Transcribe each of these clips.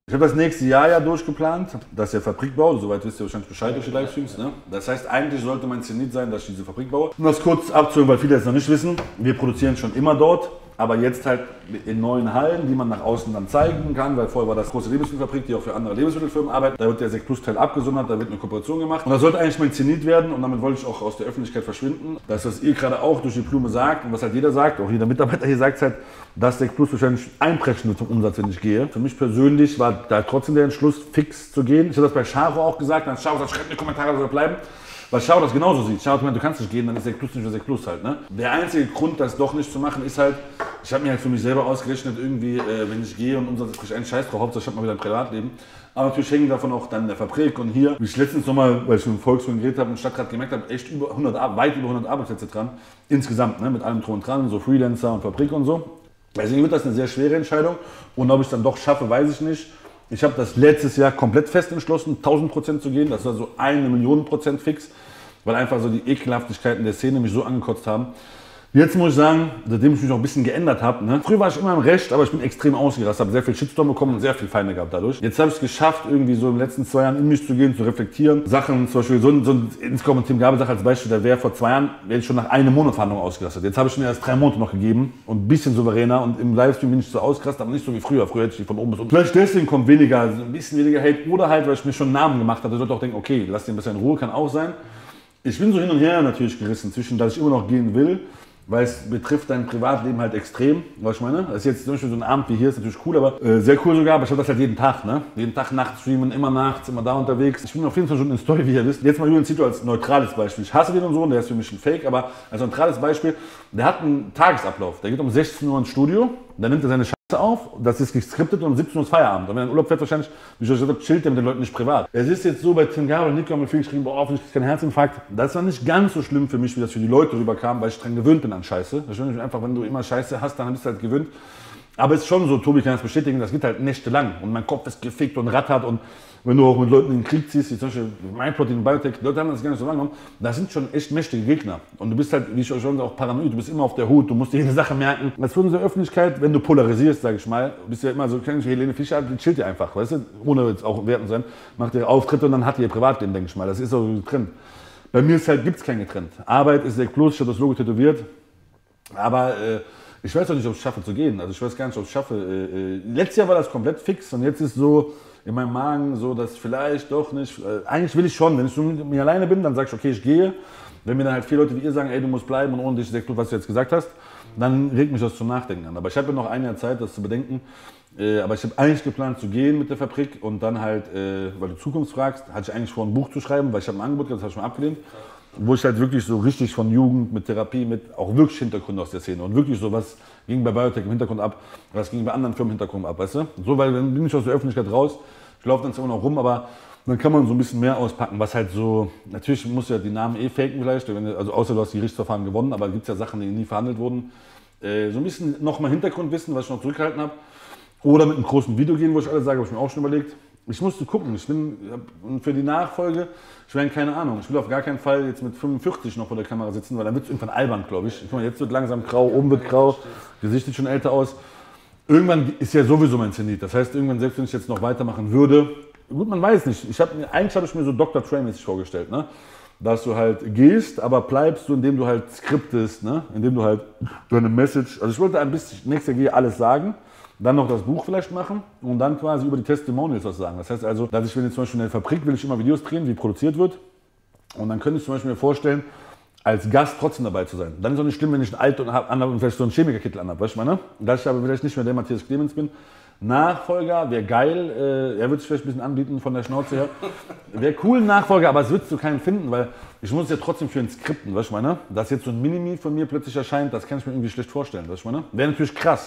Ich habe das nächste Jahr ja durchgeplant, das ist der Fabrikbau, soweit wisst ihr wahrscheinlich Bescheid durch die Livestreams. Ne? Das heißt, eigentlich sollte mein Zenit sein, dass ich diese Fabrik baue. Um das kurz abzuhören, weil viele es noch nicht wissen, wir produzieren schon immer dort, aber jetzt halt in neuen Hallen, die man nach außen dann zeigen kann, weil vorher war das große Lebensmittelfabrik, die auch für andere Lebensmittelfirmen arbeitet. Da wird der Sekt Plus Teil abgesondert, da wird eine Kooperation gemacht. Und das sollte eigentlich mein Zenit werden und damit wollte ich auch aus der Öffentlichkeit verschwinden. Das, was ihr gerade auch durch die Blume sagt und was halt jeder sagt, auch jeder Mitarbeiter hier sagt halt, dass Sekt Plus wahrscheinlich einbrechen wird zum Umsatz, wenn ich gehe. Für mich persönlich war da trotzdem der Entschluss, fix zu gehen. Ich habe das bei Charo auch gesagt, dann Charo sagt, schreibt in die Kommentare, soll bleiben. Weil Charo das genauso sieht. Charo hat gemeint, du kannst nicht gehen, dann ist Sekt Plus nicht mehr Sekt Plus halt. Ne? Der einzige Grund, das doch nicht zu machen, ist halt, ich habe mir halt für mich selber ausgerechnet, irgendwie, wenn ich gehe und Umsatz kriege ich einen Scheiß drauf, Hauptsache ich habe mal wieder ein Privatleben. Aber natürlich hängen davon auch dann der Fabrik und hier, wie ich letztens nochmal, weil ich mit dem Volkswagen geredet habe und Stadtrat gemerkt habe, echt weit über 100 Arbeitsplätze dran. Insgesamt, ne? Mit allem drum und dran, so Freelancer und Fabrik und so. Deswegen wird das eine sehr schwere Entscheidung und ob ich es dann doch schaffe, weiß ich nicht. Ich habe das letztes Jahr komplett fest entschlossen, 1000% zu gehen. Das war so 1.000.000% fix, weil einfach so die Ekelhaftigkeiten der Szene mich so angekotzt haben. Jetzt muss ich sagen, seitdem ich mich noch ein bisschen geändert habe, ne? Früher war ich immer im Recht, aber ich bin extrem ausgerastet, habe sehr viel Shitstorm bekommen und sehr viel Feinde gehabt dadurch. Jetzt habe ich es geschafft, irgendwie so in den letzten 2 Jahren in mich zu gehen, zu reflektieren. Sachen, zum Beispiel so ein Inscomm Team Gabel-Sache als Beispiel, der wäre vor 2 Jahren, wäre ich schon nach einem Monat Verhandlung ausgerastet. Jetzt habe ich mir erst 3 Monate noch gegeben und ein bisschen souveräner und im Livestream bin ich so ausgerastet, aber nicht so wie früher. Früher hätte ich die von oben bis unten. Vielleicht deswegen kommt weniger, ein bisschen weniger Hate oder halt, weil ich mir schon einen Namen gemacht habe. Ich sollte auch denken, okay, lass den ein bisschen in Ruhe, kann auch sein. Ich bin so hin und her natürlich gerissen zwischen, dass ich immer noch gehen will, weil es betrifft dein Privatleben halt extrem, was ich meine. Das ist jetzt zum Beispiel so ein Abend wie hier, ist natürlich cool, aber sehr cool sogar, aber ich habe das halt jeden Tag, ne? Jeden Tag nachts streamen, immer nachts, immer da unterwegs. Ich bin auf 24 Stunden in Story, wie ihr wisst. Jetzt mal Julian Zito als neutrales Beispiel. Ich hasse den und so, und der ist für mich ein Fake, aber als neutrales Beispiel, der hat einen Tagesablauf. Der geht um 16 Uhr ins Studio, dann nimmt er seine Scheiße auf, das ist geskriptet und um 17 Uhr ist Feierabend. Und wenn er in Urlaub fährt, wahrscheinlich, wie ich euch gesagt habe, chillt er mit den Leuten nicht privat. Es ist jetzt so, bei Tim Gabel und Nico haben mir viel geschrieben, boah, hoffentlich kriegst du keinen Herzinfarkt. Das war nicht ganz so schlimm für mich, wie das für die Leute rüberkam, weil ich dran gewöhnt bin an Scheiße. Das ist einfach, wenn du immer Scheiße hast, dann bist du halt gewöhnt. Aber es ist schon so, Tobi kann das bestätigen, das geht halt nächtelang und mein Kopf ist gefickt und rattert und wenn du auch mit Leuten in den Krieg ziehst, wie zum Beispiel MindProtein und Biotech, die Leute haben das gar nicht so lange genommen, das sind schon echt mächtige Gegner. Und du bist halt, wie ich euch schon auch paranoid, du bist immer auf der Hut, du musst dir jede Sache merken. Das für unsere Öffentlichkeit, wenn du polarisierst, sag ich mal, bist du ja immer so, kennst du Helene Fischer, die chillt dir einfach, weißt du, ohne jetzt auch werten sein, macht ihre Auftritte und dann hat ihr Privatleben, denke ich mal, das ist so getrennt. Bei mir ist halt, gibt es kein getrennt. Arbeit ist Sekt Plus, ich habe das Logo tätowiert, aber ich weiß auch nicht, ob ich es schaffe zu gehen, also ich weiß gar nicht, ob ich es schaffe. Letztes Jahr war das komplett fix und jetzt ist so, in meinem Magen so, dass vielleicht doch nicht, eigentlich will ich schon, wenn ich so mit mir alleine bin, dann sage ich, okay, ich gehe. Wenn mir dann halt viele Leute wie ihr sagen, ey, du musst bleiben und ohne dich Sekt Plus, was du jetzt gesagt hast, dann regt mich das zum Nachdenken an. Aber ich habe ja noch ein Jahr Zeit, das zu bedenken. Aber ich habe eigentlich geplant zu gehen mit der Fabrik und dann halt, weil du Zukunft fragst, hatte ich eigentlich vor, ein Buch zu schreiben, weil ich habe ein Angebot gehabt, das habe ich schon abgelehnt. Wo ich halt wirklich so richtig von Jugend mit Therapie, mit auch wirklich Hintergrund aus der Szene und wirklich so, was ging bei Biotech im Hintergrund ab, was ging bei anderen Firmen im Hintergrund ab, weißt du? So, weil dann bin ich aus der Öffentlichkeit raus, ich laufe dann zwar noch rum, aber dann kann man so ein bisschen mehr auspacken, was halt so, natürlich muss ja die Namen faken vielleicht, also außer du hast die Gerichtsverfahren gewonnen, aber gibt es ja Sachen, die nie verhandelt wurden. So ein bisschen nochmal Hintergrundwissen, was ich noch zurückgehalten habe. Oder mit einem großen Video gehen, wo ich alles sage, habe ich mir auch schon überlegt. Ich musste gucken, und für die Nachfolge, ich meine, keine Ahnung, ich will auf gar keinen Fall jetzt mit 45 noch vor der Kamera sitzen, weil dann wird es irgendwann albern, glaube ich. Guck mal, jetzt wird langsam grau, oben wird grau, Gesicht sieht schon älter aus. Irgendwann ist ja sowieso mein Zenit, das heißt, irgendwann, selbst wenn ich jetzt noch weitermachen würde, gut, man weiß nicht, eigentlich habe ich mir so Dr. Dre-mäßig vorgestellt, ne? Dass du halt gehst, aber bleibst du, indem du halt skriptest, ne? Indem du halt deine Message, also ich wollte ein bisschen nächstes Jahr alles sagen, dann noch das Buch vielleicht machen und dann quasi über die Testimonials was sagen. Das heißt also, dass ich, wenn jetzt zum Beispiel in der Fabrik will ich immer Videos drehen, wie produziert wird. Und dann könnte ich zum Beispiel mir vorstellen, als Gast trotzdem dabei zu sein. Dann ist es auch nicht schlimm, wenn ich ein Alt und vielleicht so einen Chemikerkittel anhabe, weißt du, meine? Dass ich aber vielleicht nicht mehr der Matthias Clemens bin. Nachfolger wäre geil, er würde sich vielleicht ein bisschen anbieten von der Schnauze her. Wäre cool, ein Nachfolger, aber es würdest du keinen finden, weil ich muss es ja trotzdem für ein Skripten, weißt du, meine? Dass jetzt so ein Minimi von mir plötzlich erscheint, das kann ich mir irgendwie schlecht vorstellen, weißt du, meine? Wäre natürlich krass,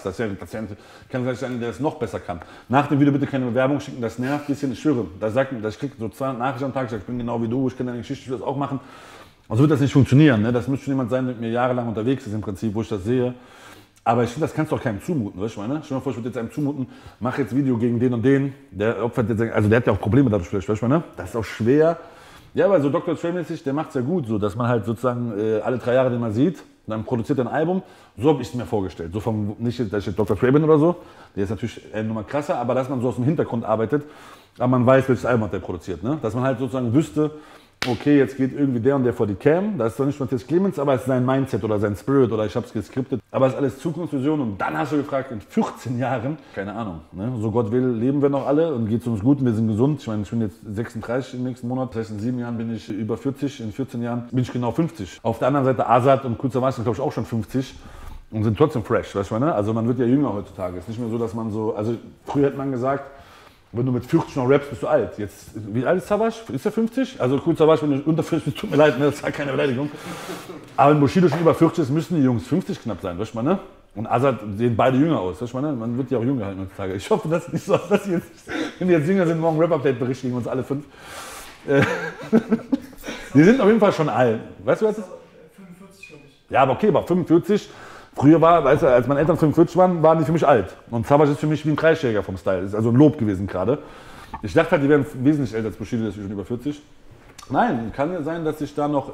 kann vielleicht sein, der es noch besser kann. Nach dem Video bitte keine Bewerbung schicken, das nervt ein bisschen, ich schwöre, ich kriege so 200 Nachrichten am Tag, ich sage, ich bin genau wie du, ich kenne deine Geschichte, ich will das auch machen. Und so wird das nicht funktionieren, ne? Das müsste schon jemand sein, der mit mir jahrelang unterwegs ist im Prinzip, wo ich das sehe. Aber ich finde, das kannst du auch keinem zumuten, weißt du, meine? Stell dir mal vor, ich würde jetzt einem zumuten, mach jetzt Video gegen den und den, der opfert jetzt, also der hat ja auch Probleme dadurch vielleicht, weißt du, meine? Das ist auch schwer. Ja, aber so Dr. Dre-mäßig, der macht es ja gut, so, dass man halt sozusagen alle 3 Jahre den mal sieht. dann produziert er ein Album. So habe ich es mir vorgestellt. So vom, nicht, dass ich jetzt Dr. Dre bin oder so, der ist natürlich nochmal krasser, aber dass man so aus dem Hintergrund arbeitet, aber man weiß, welches Album hat der produziert. Ne? Dass man halt sozusagen wüsste, okay, jetzt geht irgendwie der und der vor die Cam, das ist zwar nicht Matthias Clemens, aber es ist sein Mindset oder sein Spirit oder ich habe es geskriptet. Aber es ist alles Zukunftsvision und dann hast du gefragt, in 14 Jahren, keine Ahnung, ne? So Gott will, leben wir noch alle und geht es uns gut und wir sind gesund. Ich meine, ich bin jetzt 36 im nächsten Monat, das heißt in 7 Jahren bin ich über 40, in 14 Jahren bin ich genau 50. Auf der anderen Seite Azad und Kurzer sind glaube ich auch schon 50 und sind trotzdem fresh, weißt du, ne? Also man wird ja jünger heutzutage, es ist nicht mehr so, dass man so, also früher hätte man gesagt, wenn du mit 40 noch rappst, bist du alt. Jetzt, wie alt ist Savage? Ist er 50? Also cool, Savage, wenn du unter 50 bist, tut mir leid, ne, das ist halt keine Beleidigung. Aber wenn Bushido schon über 40 ist, müssen die Jungs 50 knapp sein, weißt du, ne? Und Azad sehen beide jünger aus, weißt du, ne? Man wird ja auch jünger halten heutzutage. Ich hoffe, dass nicht so, dass die jetzt, wenn die jetzt jünger sind, morgen Rap-Update berichtigen uns alle 5. Die sind auf jeden Fall schon alt. Weißt du, was ist? 45, glaube ich. Ja, aber okay, aber 45. Früher war, weißt du, als meine Eltern 45 waren, waren die für mich alt. Und Savage ist für mich wie ein Kreisjäger vom Style. Ist also ein Lob gewesen gerade. Ich dachte halt, die wären wesentlich älter als Bushido, das ist schon über 40. Nein, kann ja sein, dass ich da noch,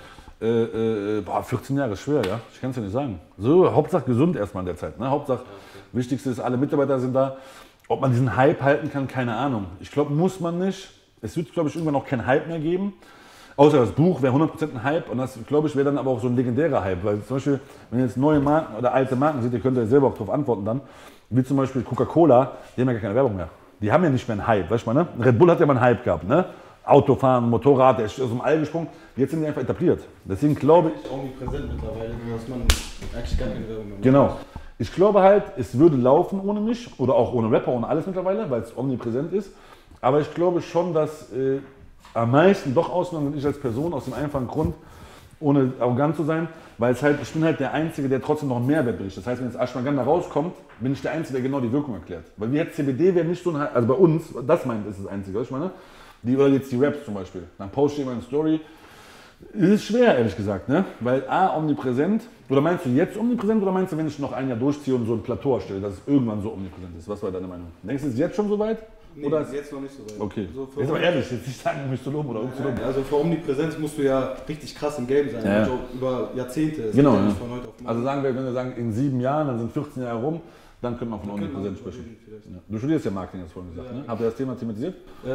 14 Jahre ist schwer, ja. Ich kann es ja nicht sagen. So, Hauptsache gesund erstmal in der Zeit. Ne? Hauptsache, Wichtigste ist, alle Mitarbeiter sind da. Ob man diesen Hype halten kann, keine Ahnung. Ich glaube, muss man nicht. Es wird, glaube ich, irgendwann auch keinen Hype mehr geben. Außer das Buch wäre 100% ein Hype und das, glaube ich, wäre dann aber auch so ein legendärer Hype. Weil zum Beispiel, wenn ihr jetzt neue Marken oder alte Marken seht, ihr könnt ja selber auch darauf antworten dann, wie zum Beispiel Coca-Cola, die haben ja gar keine Werbung mehr. Die haben ja nicht mehr einen Hype, weißt du mal, ne? Red Bull hat ja mal einen Hype gehabt, ne? Autofahren, Motorrad, der ist aus dem All gesprungen, jetzt sind die einfach etabliert. Deswegen glaube ich... Omnipräsent mittlerweile, dass man eigentlich gar keine Werbung mehr macht. Genau. Ich glaube halt, es würde laufen ohne mich oder auch ohne Rapper, ohne alles mittlerweile, weil es omnipräsent ist. Aber ich glaube schon, dass... am meisten doch ausgenommen bin ich als Person aus dem einfachen Grund, ohne arrogant zu sein, weil es halt, ich bin halt der Einzige, der trotzdem noch einen Mehrwert berichtet. Das heißt, wenn jetzt Ashwagandha rauskommt, bin ich der Einzige, der genau die Wirkung erklärt. Weil wir jetzt CBD wäre nicht so ein, also bei uns, das meint ist das Einzige, was ich meine, oder jetzt die Raps zum Beispiel. Dann poste ich immer eine Story. Es ist schwer, ehrlich gesagt, ne? Weil A, omnipräsent, oder meinst du jetzt omnipräsent oder meinst du, wenn ich noch ein Jahr durchziehe und so ein Plateau erstelle, dass es irgendwann so omnipräsent ist? Was war deine Meinung? Denkst du, es ist jetzt schon soweit? Nee, oder ist jetzt noch nicht so weit. Okay. So jetzt aber ehrlich, jetzt nicht sagen, müsst du loben oder umzu loben. Also für Omnipräsenz musst du ja richtig krass im Game sein, Ja. also über Jahrzehnte. Das Genau. geht ja Ja. nicht von heute auf morgen. Also sagen wir, wenn wir sagen, in 7 Jahren, dann sind 14 Jahre rum, dann könnte man von Omnipräsenz sprechen. Ja. Du studierst ja Marketing, hast du vorhin gesagt, Ja. ne? Habt ihr das Thema thematisiert?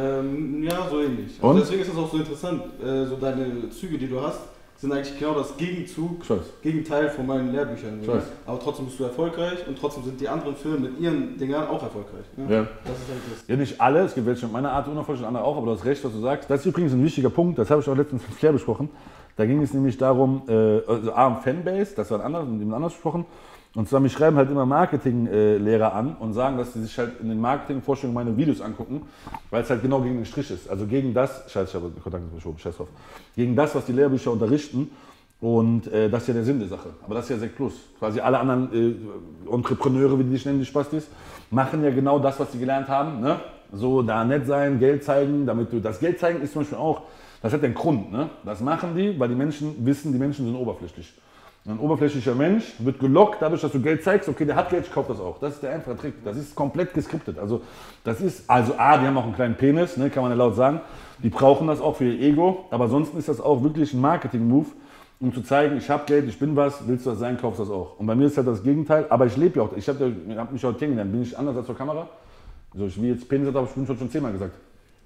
Ja, so ähnlich. Und? Also deswegen ist es auch so interessant, so deine Züge, die du hast, sind eigentlich genau das Gegenteil von meinen Lehrbüchern. Ich weiß. Aber trotzdem bist du erfolgreich und trotzdem sind die anderen Firmen mit ihren Dingern auch erfolgreich. Ne? Ja. Das ist halt das. Ja, nicht alle, es gibt welche mit meiner Art unerfolgreich und andere auch, aber du hast recht, was du sagst. Das ist übrigens ein wichtiger Punkt, das habe ich auch letztens mit Claire besprochen. Da ging es nämlich darum, also A, um Fanbase, das war ein anderes, mit jemand anders besprochen. Und zwar, mich schreiben halt immer Marketing-Lehrer an und sagen, dass sie sich halt in den Marketing-Vorstellungen meine Videos angucken, weil es halt genau gegen den Strich ist. Also gegen das, scheiße, ich habe Kontakt verschoben, scheiß drauf. Gegen das, was die Lehrbücher unterrichten. Und das ist ja der Sinn der Sache. Aber das ist ja Sekt Plus. Quasi alle anderen Entrepreneure, wie die dich nennen, die Spastis, machen ja genau das, was sie gelernt haben. Ne? So da nett sein, Geld zeigen, damit du. Das Geld zeigen ist zum Beispiel auch, das hat ja einen Grund. Ne? Das machen die, weil die Menschen wissen, die Menschen sind oberflächlich. Ein oberflächlicher Mensch wird gelockt dadurch, dass du Geld zeigst, okay, der hat Geld, ich kaufe das auch. Das ist der einfache Trick. Das ist komplett geskriptet. Also das ist, also A, die haben auch einen kleinen Penis, ne, kann man ja laut sagen. Die brauchen das auch für ihr Ego. Aber ansonsten ist das auch wirklich ein Marketing-Move, um zu zeigen, ich habe Geld, ich bin was, willst du das sein, kaufst das auch. Und bei mir ist halt das Gegenteil, aber ich lebe ja auch. Ich habe mich auch kennengelernt. Bin ich anders als zur Kamera? Also ich, wie jetzt Penis hat, habe ich schon 10-mal gesagt.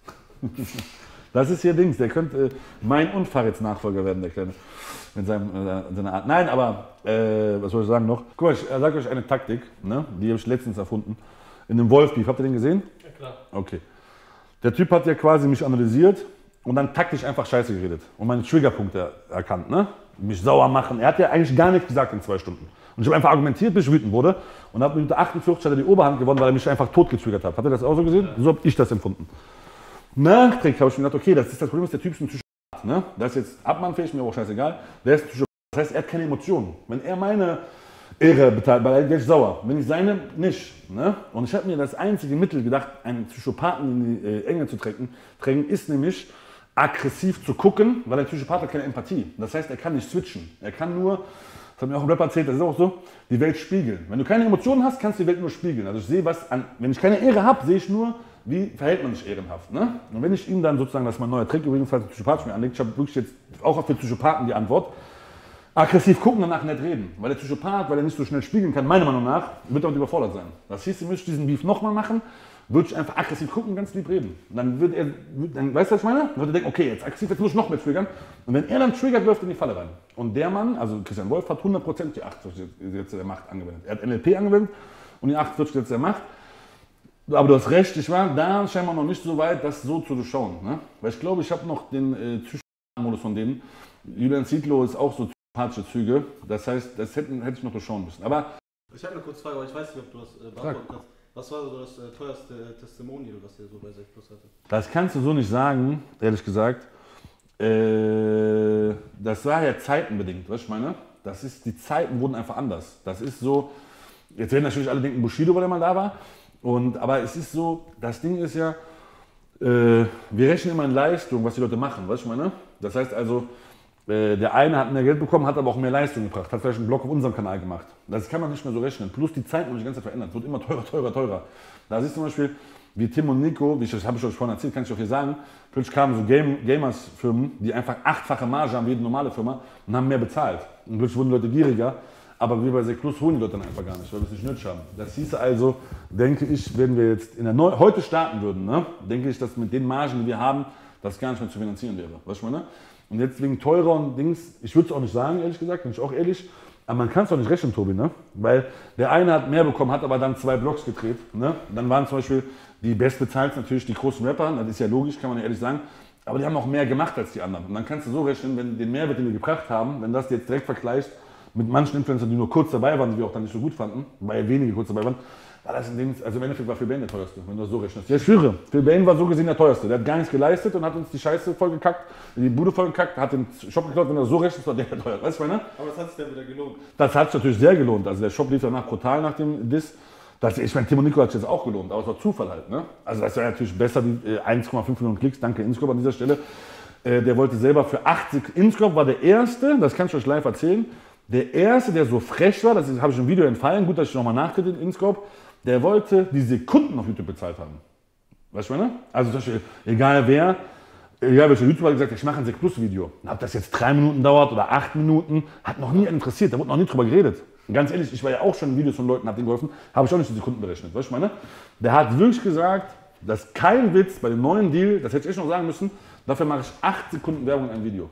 Das ist hier Dings, der könnte mein und Farids Nachfolger werden, der Kleine. Mit seiner Art. Nein, aber, was soll ich sagen noch? Guck mal, ich sage euch eine Taktik, ne? Die habe ich letztens erfunden. In dem Wolfbeef, habt ihr den gesehen? Ja, klar. Okay. Der Typ hat ja quasi mich analysiert und dann taktisch einfach Scheiße geredet und meine Triggerpunkte erkannt, ne? Mich sauer machen. Er hat ja eigentlich gar nichts gesagt in 2 Stunden. Und ich habe einfach argumentiert, bis ich wütend wurde. Und ab Minute 48 hat er die Oberhand gewonnen, weil er mich einfach tot getriggert hat. Habt ihr das auch so gesehen? Ja. So habe ich das empfunden. Nachträglich habe ich mir gedacht, okay, das ist das Problem, dass der Typ ist ein Psychopath. Ne? Das ist jetzt abmannfähig, mir auch scheißegal. Der ist ein Psychopath. Das heißt, er hat keine Emotionen. Wenn er meine Ehre beteiligt, weil er wird sauer. Wenn ich seine, nicht. Ne? Und ich habe mir das einzige Mittel gedacht, einen Psychopathen in die Enge zu drängen, ist nämlich aggressiv zu gucken, weil der Psychopath hat keine Empathie. Das heißt, er kann nicht switchen. Er kann nur, das hat mir auch ein Rapper erzählt, das ist auch so, die Welt spiegeln. Wenn du keine Emotionen hast, kannst du die Welt nur spiegeln. Also ich sehe was an, wenn ich keine Ehre habe, sehe ich nur, wie verhält man sich ehrenhaft. Ne? Und wenn ich ihm dann sozusagen, das ist mein neuer Trick übrigens, falls der Psychopath mir anlegt, ich habe wirklich jetzt auch für Psychopathen die Antwort, Aggressiv gucken, danach nicht reden. Weil der Psychopath, weil er nicht so schnell spiegeln kann, meiner Meinung nach, wird damit überfordert sein. Das hieß, ihr müsst diesen Beef nochmal machen, würde ich einfach aggressiv gucken und ganz lieb reden. Und dann wird er, dann, weißt du, was ich meine? Dann wird er denken, okay, jetzt aggressiv, jetzt muss ich noch mehr triggern. Und wenn er dann triggert, läuft er in die Falle rein. Und der Mann, also Christian Wolf, hat 100% die 48 Gesetze der Macht angewendet. Er hat NLP angewendet und die 48 Gesetze der Macht. Aber du hast recht, ich war da scheinbar noch nicht so weit, das so zu durchschauen. Ne? Weil ich glaube, ich habe noch den Psychopathen-Modus von denen. Julian Zietlow ist auch so psychopathische Züge. Das heißt, das hätte ich noch durchschauen müssen. Aber ich habe eine kurze Frage, aber ich weiß nicht, ob du das beantworten kannst. Was war so das teuerste Testimonial, was ihr so bei 6 Plus hattet? Das kannst du so nicht sagen, ehrlich gesagt. Das war ja zeitenbedingt, weißt du, ich meine? Die Zeiten wurden einfach anders. Das ist so, jetzt werden natürlich alle denken, Bushido, weil er mal da war. Aber es ist so, das Ding ist ja, wir rechnen immer in Leistung, was die Leute machen, weißt du, ich meine? Das heißt also, der eine hat mehr Geld bekommen, hat aber auch mehr Leistung gebracht, hat vielleicht einen Blog auf unserem Kanal gemacht. Das kann man nicht mehr so rechnen. Plus die Zeit muss sich die ganze Zeit verändern. Es wird immer teurer, teurer, teurer. Da siehst du zum Beispiel, wie Tim und Nico, das habe ich euch vorhin erzählt, kann ich auch hier sagen, plötzlich kamen so Gamers-Firmen, die einfach 8-fache Marge haben wie jede normale Firma und haben mehr bezahlt. Und plötzlich wurden die Leute gieriger. Aber wir bei 6 Plus holen die Leute dann einfach gar nicht, weil wir es nicht nötig haben. Das hieße also, denke ich, wenn wir jetzt heute starten würden, ne, denke ich, dass mit den Margen, die wir haben, das gar nicht mehr zu finanzieren wäre. Weißt du, meine? Und jetzt wegen teurer und Dings, ich würde es auch nicht sagen, ehrlich gesagt, bin ich auch ehrlich, aber man kann es doch nicht rechnen, Tobi, ne? Weil der eine hat mehr bekommen, hat aber dann 2 Blogs gedreht, ne? Dann waren zum Beispiel die bestbezahlten natürlich die großen Rapper, das ist ja logisch, kann man ja ehrlich sagen, aber die haben auch mehr gemacht als die anderen. Und dann kannst du so rechnen, wenn den Mehrwert, den wir gebracht haben, wenn das jetzt direkt vergleicht mit manchen Influencern, die nur kurz dabei waren, die wir auch dann nicht so gut fanden, weil wenige kurz dabei waren, war das in dem, also im Endeffekt war Phil Bane der teuerste, wenn du das so rechnest. Ja, ich schwöre, Phil Bane war so gesehen der teuerste. Der hat gar nichts geleistet und hat uns die Scheiße vollgekackt, die Bude vollgekackt, hat den Shop geklaut, wenn du das so rechnest, war der teuer. Weißt du, meine? Aber das hat sich dann wieder gelohnt. Das hat sich natürlich sehr gelohnt. Also der Shop lief danach brutal nach dem Diss. Ich meine, Tim und Nico hat sich jetzt auch gelohnt, aber es war Zufall halt. Ne? Also das war natürlich besser wie 1,5 Millionen Klicks, danke Inscope an dieser Stelle. Der wollte selber für 80, Inscope war der Erste, das kann ich euch live erzählen, der Erste, der so frech war, das habe ich im Video entfallen, gut, dass ich nochmal nachgedacht in Inscope, der wollte die Sekunden auf YouTube bezahlt haben. Weißt du, was ich meine? Also zum Beispiel, egal welcher YouTuber hat gesagt, ich mache ein 6 Plus Video. Ob das jetzt 3 Minuten dauert oder 8 Minuten, hat noch nie interessiert, da wurde noch nie drüber geredet. Und ganz ehrlich, ich war ja auch schon in Videos von Leuten, hab denen geholfen, habe ich auch nicht die Sekunden berechnet. Weißt du, was ich meine? Der hat wirklich gesagt, dass kein Witz bei dem neuen Deal, das hätte ich echt noch sagen müssen, dafür mache ich 8 Sekunden Werbung in einem Video.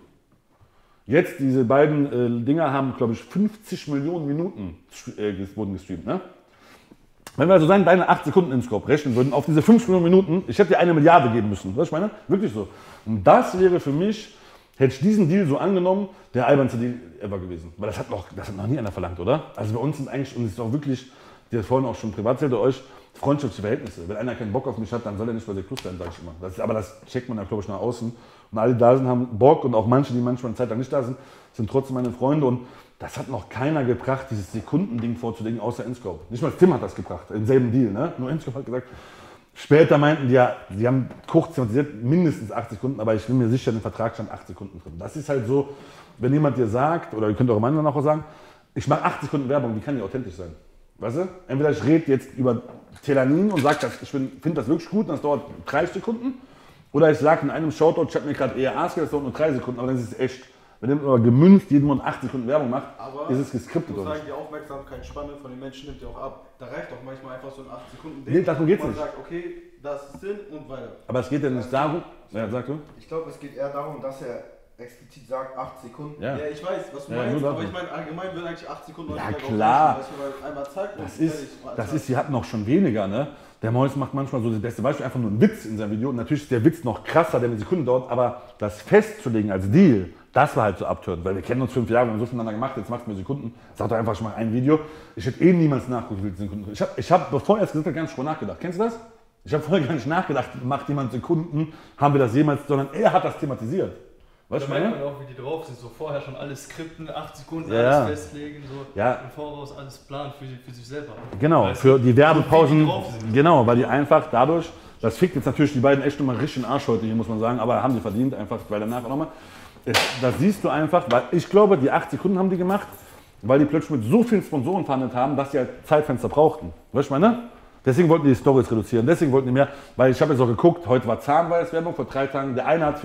Jetzt, diese beiden Dinger haben, glaube ich, 50 Millionen Minuten wurden gestreamt. Ne? Wenn wir also sagen, deine 8 Sekunden in Scope rechnen würden, auf diese 50 Millionen Minuten, ich hätte dir 1 Milliarde geben müssen. Weißt du, ich meine? Wirklich so. Und das wäre für mich, hätte ich diesen Deal so angenommen, der albernste Deal ever gewesen. Weil das hat noch nie einer verlangt, oder? Also bei uns sind eigentlich, und es ist auch wirklich, die das vorhin auch schon privat erzählt, euch, freundschaftliche Verhältnisse. Wenn einer keinen Bock auf mich hat, dann soll er nicht bei 6 Plus sein, sage ich immer. Aber das checkt man ja, glaube ich, nach außen. Und alle, die da sind, haben Bock und auch manche, die manchmal eine Zeit lang nicht da sind, sind trotzdem meine Freunde. Und das hat noch keiner gebracht, dieses Sekundending vorzulegen, außer Inscope. Nicht mal Tim hat das gebracht, im selben Deal. Ne? Nur Inscope hat gesagt, später meinten die ja, sie haben kurz thematisiert, mindestens 8 Sekunden, aber ich bin mir sicher, im Vertrag stand 8 Sekunden drin. Das ist halt so, wenn jemand dir sagt, oder ihr könnt eure Meinung auch sagen, ich mache 8 Sekunden Werbung, wie kann die authentisch sein? Weißt du? Entweder ich rede jetzt über Telanin und sage, ich finde das wirklich gut und das dauert 3 Sekunden. Oder ich sage in einem Shoutout, ich habe mir gerade eher Ask, das dauert nur 3 Sekunden, aber dann ist es echt. Wenn jemand aber gemünzt jeden Monat 8 Sekunden Werbung macht, aber ist es geskriptet. Ich muss sagen, die Aufmerksamkeitsspanne von den Menschen nimmt ja auch ab. Da reicht doch manchmal einfach so ein 8 Sekunden Ding. Nee, darum geht's nicht. Man sagt, okay, das ist Sinn und weiter. Aber es geht ja nicht darum. Ja, sag du? Ich glaube, es geht eher darum, dass er explizit sagt 8 Sekunden. Ja, ich weiß, was du meinst, aber ich meine, allgemein wird eigentlich 8 Sekunden. Ja, klar. Einmal zeigt das ist, sie hatten noch schon weniger, ne? Der Mois macht manchmal so das beste Beispiel, einfach nur einen Witz in seinem Video. Und natürlich ist der Witz noch krasser, der eine Sekunde dauert, aber das festzulegen als Deal, das war halt so abtörend, weil wir kennen uns 5 Jahre, wir haben so viel miteinander gemacht, jetzt macht mir Sekunden. Sag doch einfach, ich mache ein Video. Ich hätte niemals nachgeguckt, wie viele Sekunden. Ich hab, bevor er es gesagt hat, gar nicht drüber nachgedacht. Kennst du das? Ich habe vorher gar nicht nachgedacht, macht jemand Sekunden, haben wir das jemals, sondern er hat das thematisiert. Weißt du, da merkt man auch, wie die drauf sind, so vorher schon alles skripten, 8 Sekunden alles festlegen, so im Voraus alles planen für sich selber. Genau, weißt für die Werbepausen, die genau, weil die einfach dadurch, das fickt jetzt natürlich die beiden echt nochmal richtig in den Arsch heute hier, muss man sagen, aber haben die verdient, einfach, weil danach auch nochmal, das siehst du einfach, weil ich glaube, die 8 Sekunden haben die gemacht, weil die plötzlich mit so vielen Sponsoren verhandelt haben, dass sie halt Zeitfenster brauchten. Weißt du, meine? Deswegen wollten die Stories reduzieren, deswegen wollten die mehr, weil ich habe jetzt auch geguckt, heute war Zahnweiß-Werbung vor 3 Tagen, der eine hat für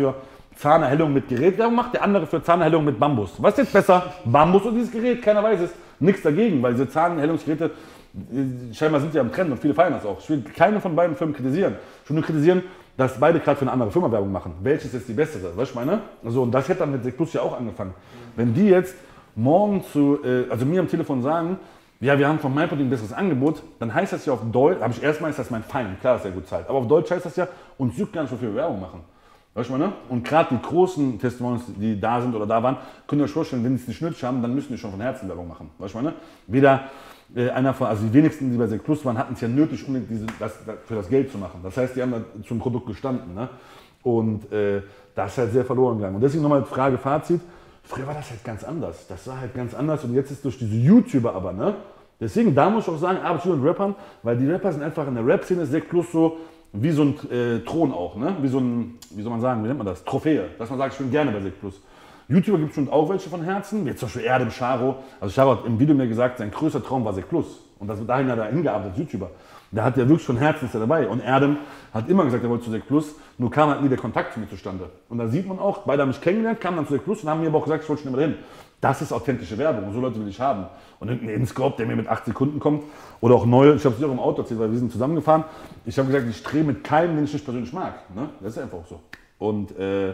Zahnerhellung mit Gerät Werbung macht, der andere für Zahnerhellung mit Bambus. Was ist jetzt besser? Bambus oder dieses Gerät? Keiner weiß es. Nichts dagegen, weil diese Zahnerhellungsgeräte scheinbar sind ja im Trend und viele feiern das auch. Ich will keine von beiden Firmen kritisieren. Ich will nur kritisieren, dass beide gerade für eine andere Firma Werbung machen. Welche ist jetzt die bessere? Weißt du, ich meine? Also, und das hätte dann mit Sek Plus ja auch angefangen. Wenn die jetzt morgen also mir am Telefon sagen, ja, wir haben von MyProtein ein besseres Angebot, dann heißt das ja auf Deutsch, habe ich erstmal, ist das mein Feind, klar, dass er gut zahlt, aber auf Deutsch heißt das ja, uns juckt gar nicht, wofür wir Werbung machen. Weißt du, meine? Und gerade die großen Testimonials, die da sind oder da waren, könnt ihr euch vorstellen, wenn sie es nicht nötig haben, dann müssen die schon von Herzen Werbung machen. Weißt du, meine? Weder einer von, also die wenigsten, die bei Sek Plus waren, hatten es ja nötig, um für das Geld zu machen. Das heißt, die haben da zum Produkt gestanden. Ne? Und das ist halt sehr verloren gegangen. Und deswegen nochmal Frage, Fazit. Früher war das halt ganz anders. Das war halt ganz anders und jetzt ist durch diese YouTuber aber, ne? Deswegen, da muss ich auch sagen, arbeite ich mit Rappern, weil die Rapper sind einfach in der Rap-Szene Sek Plus so wie so ein Thron auch, ne? Wie so ein, wie soll man sagen, wie nennt man das? Trophäe. Dass man sagt, ich bin gerne bei Sek Plus. YouTuber gibt es schon auch welche von Herzen, wie zum Beispiel Erdem Charo. Also Charo hat im Video mir gesagt, sein größter Traum war Sek Plus. Und dahin hat er hingearbeitet als YouTuber. Da hat er wirklich von Herzen ist er dabei. Und Erdem hat immer gesagt, er wollte zu Sek Plus, nur kam halt nie der Kontakt zu mir zustande. Und da sieht man auch, beide haben mich kennengelernt, kamen dann zu Sek Plus und haben mir aber auch gesagt, ich wollte schon immer dahin. Das ist authentische Werbung und so Leute will ich haben. Und irgendein Inscope, der mir mit 8 Sekunden kommt, oder auch neu, ich habe es dir auch im Auto erzählt, weil wir sind zusammengefahren. Ich habe gesagt, ich drehe mit keinem, den ich nicht persönlich mag. Ne? Das ist einfach auch so. Und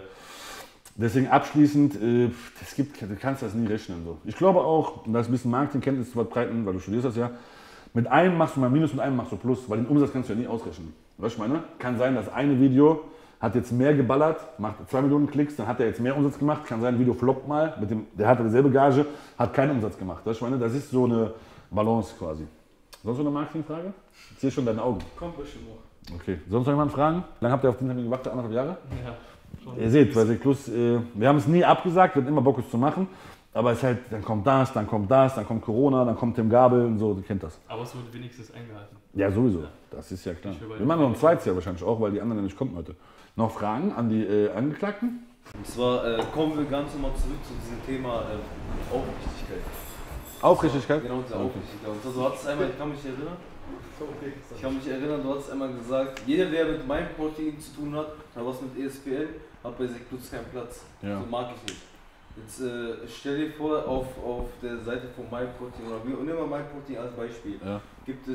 deswegen abschließend, du kannst das nie rechnen. So. Ich glaube auch, um das ein bisschen Marketingkenntnis zu verbreiten, weil du studierst das ja, mit einem machst du mal Minus, mit einem machst du Plus, weil den Umsatz kannst du ja nie ausrechnen. Weißt du, ich meine? Kann sein, dass eine Video hat jetzt mehr geballert, macht 2 Millionen Klicks, dann hat er jetzt mehr Umsatz gemacht, kann sein, ein Video floppt mal, der hatte dieselbe Gage, hat keinen Umsatz gemacht. Weißt du, ich meine? Das ist so eine Balance quasi. Sonst noch eine Marketingfrage? Ich sehe schon deine Augen. Kommt bestimmt noch. Okay, sonst noch jemand Fragen? Wie lange habt ihr auf den Termin gewartet? 1,5 Jahre? Ja. Schon. Ihr seht, bei Sek Plus, wir haben es nie abgesagt, wir hatten immer Bock es zu machen. Aber es ist halt, dann kommt das, dann kommt das, dann kommt Corona, dann kommt Tim Gabel und so, du kennst das. Aber es wurde wenigstens eingehalten. Ja, sowieso, das ist ja klar. Wir machen noch ein zweites Jahr wahrscheinlich auch, weil die anderen ja nicht kommen heute. Noch Fragen an die Angeklagten? Und zwar kommen wir ganz normal zurück zu diesem Thema Aufrichtigkeit. Aufrichtigkeit? Genau, diese Aufrichtigkeit. Und so, du hattest einmal, ich kann mich erinnern, du hattest einmal gesagt, jeder, der mit MyProtein zu tun hat, was mit ESPN, hat bei Sek Plus keinen Platz. Ja. So mag ich nicht. Jetzt stell dir vor, auf der Seite von MyProtein, oder nehmen wir MyProtein als Beispiel, ja. Gibt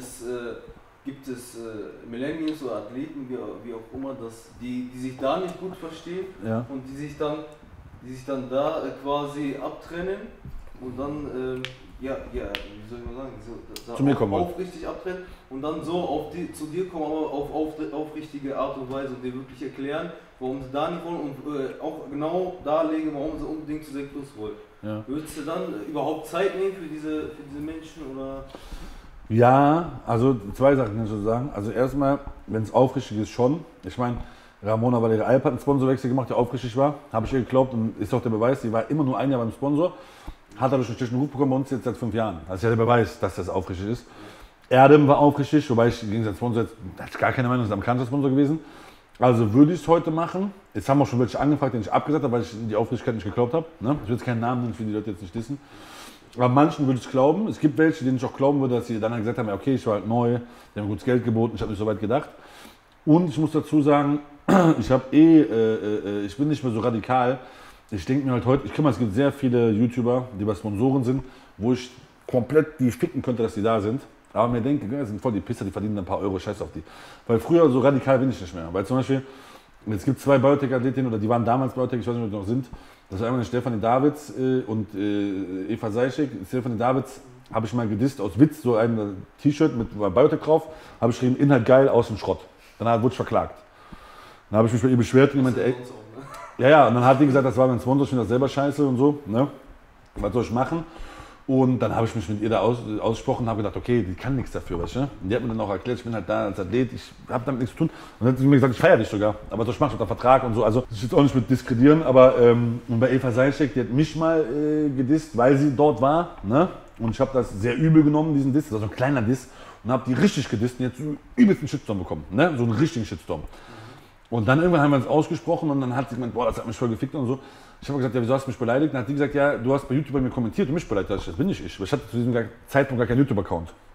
es Millennials oder Athleten, wie auch immer, die sich da nicht gut verstehen, ja. Und die sich dann da quasi abtrennen und dann, wie soll ich mal sagen, zu mir kommen aufrichtig abtrennen und dann so zu dir kommen, aber auf aufrichtige Art und Weise und dir wirklich erklären, warum sie da nicht wollen und auch genau darlegen, warum sie unbedingt zu Sek Plus wollen. Ja. Würdest du dann überhaupt Zeit nehmen für diese Menschen oder? Ja, also 2 Sachen kann ich so sagen. Also erstmal, wenn es aufrichtig ist, schon. Ich meine, Ramona Valeria Alp hat einen Sponsorwechsel gemacht, der aufrichtig war. Habe ich ihr geglaubt und ist auch der Beweis, die war immer nur ein Jahr beim Sponsor. Hat dadurch einen schlechten Ruf bekommen bei uns jetzt seit 5 Jahren. Das ist ja der Beweis, dass das aufrichtig ist. Erdem war aufrichtig, wobei ich gegen seinen Sponsor jetzt, da hatte ich gar keine Meinung, das ist ein amerikanischer Sponsor gewesen. Also würde ich es heute machen. Jetzt haben auch schon welche angefragt, den ich abgesagt habe, weil ich die Aufrichtigkeit nicht geglaubt habe. Ne? Ich will jetzt keinen Namen nennen, für die Leute jetzt nicht wissen. Aber manchen würde ich glauben. Es gibt welche, denen ich auch glauben würde, dass sie dann halt gesagt haben, ja, okay, ich war halt neu, die haben gutes Geld geboten, ich habe nicht so weit gedacht. Und ich muss dazu sagen, ich bin nicht mehr so radikal. Ich denke mir halt heute, ich es gibt sehr viele YouTuber, die bei Sponsoren sind, wo ich komplett die ficken könnte, dass die da sind. Aber mir denke, das sind voll die Pisser, die verdienen ein paar Euro, scheiß auf die. Weil früher so radikal bin ich nicht mehr. Weil zum Beispiel, es gibt 2 Biotech-Athletinnen, oder die waren damals Biotech, ich weiß nicht, ob die noch sind. Das war einmal Stefanie Davids und Eva Seischek. Stefanie Davids habe ich mal gedisst aus Witz, so ein T-Shirt mit Biotech drauf, habe ich geschrieben, Inhalt geil, außen Schrott. Dann wurde ich verklagt. Dann habe ich mich bei ihr beschwert und meinte, ey, ja, und dann hat die gesagt, das war mein Sponsor, ich finde das selber scheiße und so, ne? Was soll ich machen? Und dann habe ich mich mit ihr da ausgesprochen und habe gedacht, okay, die kann nichts dafür, weißt du? Und die hat mir dann auch erklärt, ich bin halt da als Athlet, ich habe damit nichts zu tun. Und dann hat sie mir gesagt, ich feiere dich sogar, aber was mache ich unter Vertrag und so. Also das ist jetzt auch nicht mit diskredieren, aber und bei Eva Seischek, die hat mich mal gedisst, weil sie dort war, ne? Und ich habe das sehr übel genommen, diesen Diss, das war so ein kleiner Diss, und habe die richtig gedisst und jetzt so übelst einen Shitstorm bekommen, ne? So einen richtigen Shitstorm. Und dann irgendwann haben wir uns ausgesprochen und dann hat sie gemeint, boah, das hat mich voll gefickt und so. Ich habe gesagt, ja, wieso hast du mich beleidigt? Dann hat die gesagt, ja, du hast bei YouTube bei mir kommentiert und mich beleidigt. Das bin nicht ich. Ich hatte zu diesem Zeitpunkt gar keinen YouTube-Account.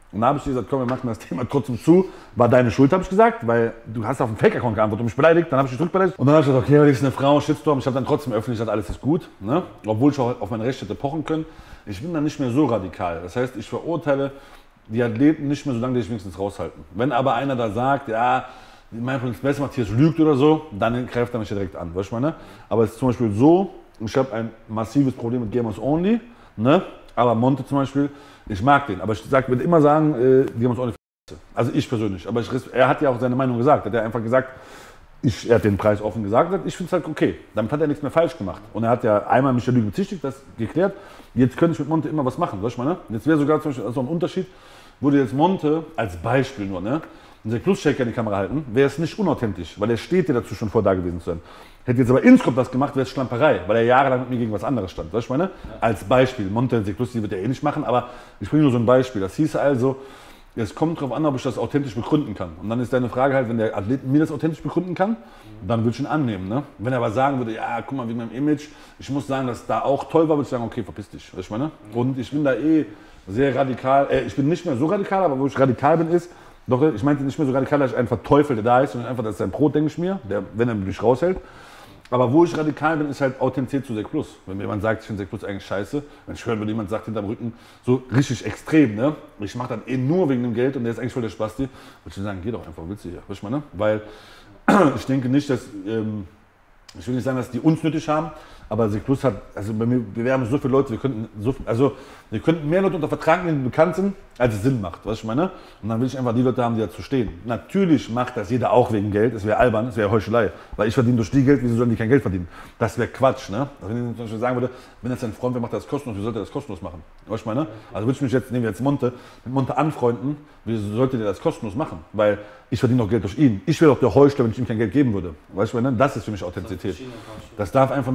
Und da habe ich gesagt, komm, wir machen das Thema trotzdem zu. War deine Schuld, habe ich gesagt, weil du hast auf einen Fake-Account geantwortet und mich beleidigt. Dann habe ich dich zurückbeleidigt. Und dann habe ich gesagt, okay, das ist eine Frau, Shitstorm. Ich habe dann trotzdem öffentlich gesagt, alles ist gut. Ne? Obwohl ich auch auf meine Rechte hätte pochen können. Ich bin dann nicht mehr so radikal. Das heißt, ich verurteile die Athleten nicht mehr, solange die sich wenigstens raushalten. Wenn aber einer da sagt, ja, mein Prinz besser, Matthias lügt oder so, dann greift er mich direkt an, weißt du meine? Aber es ist zum Beispiel so, ich habe ein massives Problem mit Gamers Only, ne? Aber Monte zum Beispiel, ich mag den, aber ich würde immer sagen, Gamers Only, also ich persönlich, aber er hat ja auch seine Meinung gesagt, er hat ja einfach gesagt, er hat den Preis offen gesagt, ich finde es halt okay, damit hat er nichts mehr falsch gemacht. Und er hat ja einmal mich der Lüge bezichtigt, das geklärt, jetzt könnte ich mit Monte immer was machen, weißt du meine? Jetzt wäre sogar zum Beispiel so ein Unterschied, würde jetzt Monte als Beispiel nur, ne? Und Plus-Shaker in die Kamera halten, wäre es nicht unauthentisch, weil er steht dir dazu schon vor da gewesen zu sein. Hätte jetzt aber Inscope das gemacht, wäre es Schlamperei, weil er jahrelang mit mir gegen was anderes stand. Weißt du, meine? Ja. Als Beispiel. Monte Plus, die wird er eh nicht machen, aber ich bringe nur so ein Beispiel. Das hieße also, es kommt darauf an, ob ich das authentisch begründen kann. Und dann ist deine Frage halt, wenn der Athlet mir das authentisch begründen kann, dann würde ich ihn annehmen. Ne? Wenn er aber sagen würde, ja, guck mal, wegen meinem Image, ich muss sagen, dass da auch toll war, würde ich sagen, okay, verpiss dich. Weißt du, meine? Und ich bin da eh sehr radikal, ich bin nicht mehr so radikal, aber wo ich radikal bin, ist, doch, ich meinte nicht mehr so radikal, dass ich einen verteufel, der da ist, sondern einfach, das ist sein Brot, denke ich mir, wenn er mich raushält. Aber wo ich radikal bin, ist halt Authentizität zu Sek Plus. Wenn mir jemand sagt, ich finde Sek Plus eigentlich scheiße, wenn ich höre, wenn jemand sagt hinterm Rücken, so richtig extrem, ne? Ich mache das eh nur wegen dem Geld und der ist eigentlich voll der Spasti, würde ich sagen, geh doch einfach, willst du hier, weißt du, ne? Weil ich denke nicht, dass, ich will nicht sagen, dass die uns nötig haben, aber Sek Plus hat, also bei mir bewerben so viele Leute, wir könnten mehr Leute unter Vertrag nehmen, die bekannt sind, als es Sinn macht, weißt du, meine? Und dann will ich einfach die Leute haben, die dazu stehen. Natürlich macht das jeder auch wegen Geld, es wäre albern, es wäre Heuchelei, weil ich verdiene durch die Geld, wieso sollen die kein Geld verdienen? Das wäre Quatsch, ne? Also wenn ich zum Beispiel sagen würde, wenn das ein Freund wäre, macht das kostenlos, wie sollte er das kostenlos machen? Weißt du, meine? Also würde ich mich jetzt, nehmen wir jetzt mit Monte anfreunden, wie sollte der das kostenlos machen? Weil ich verdiene doch Geld durch ihn. Ich wäre doch der Heuchler, wenn ich ihm kein Geld geben würde. Weißt du, das ist für mich Authentizität. Das darf einfach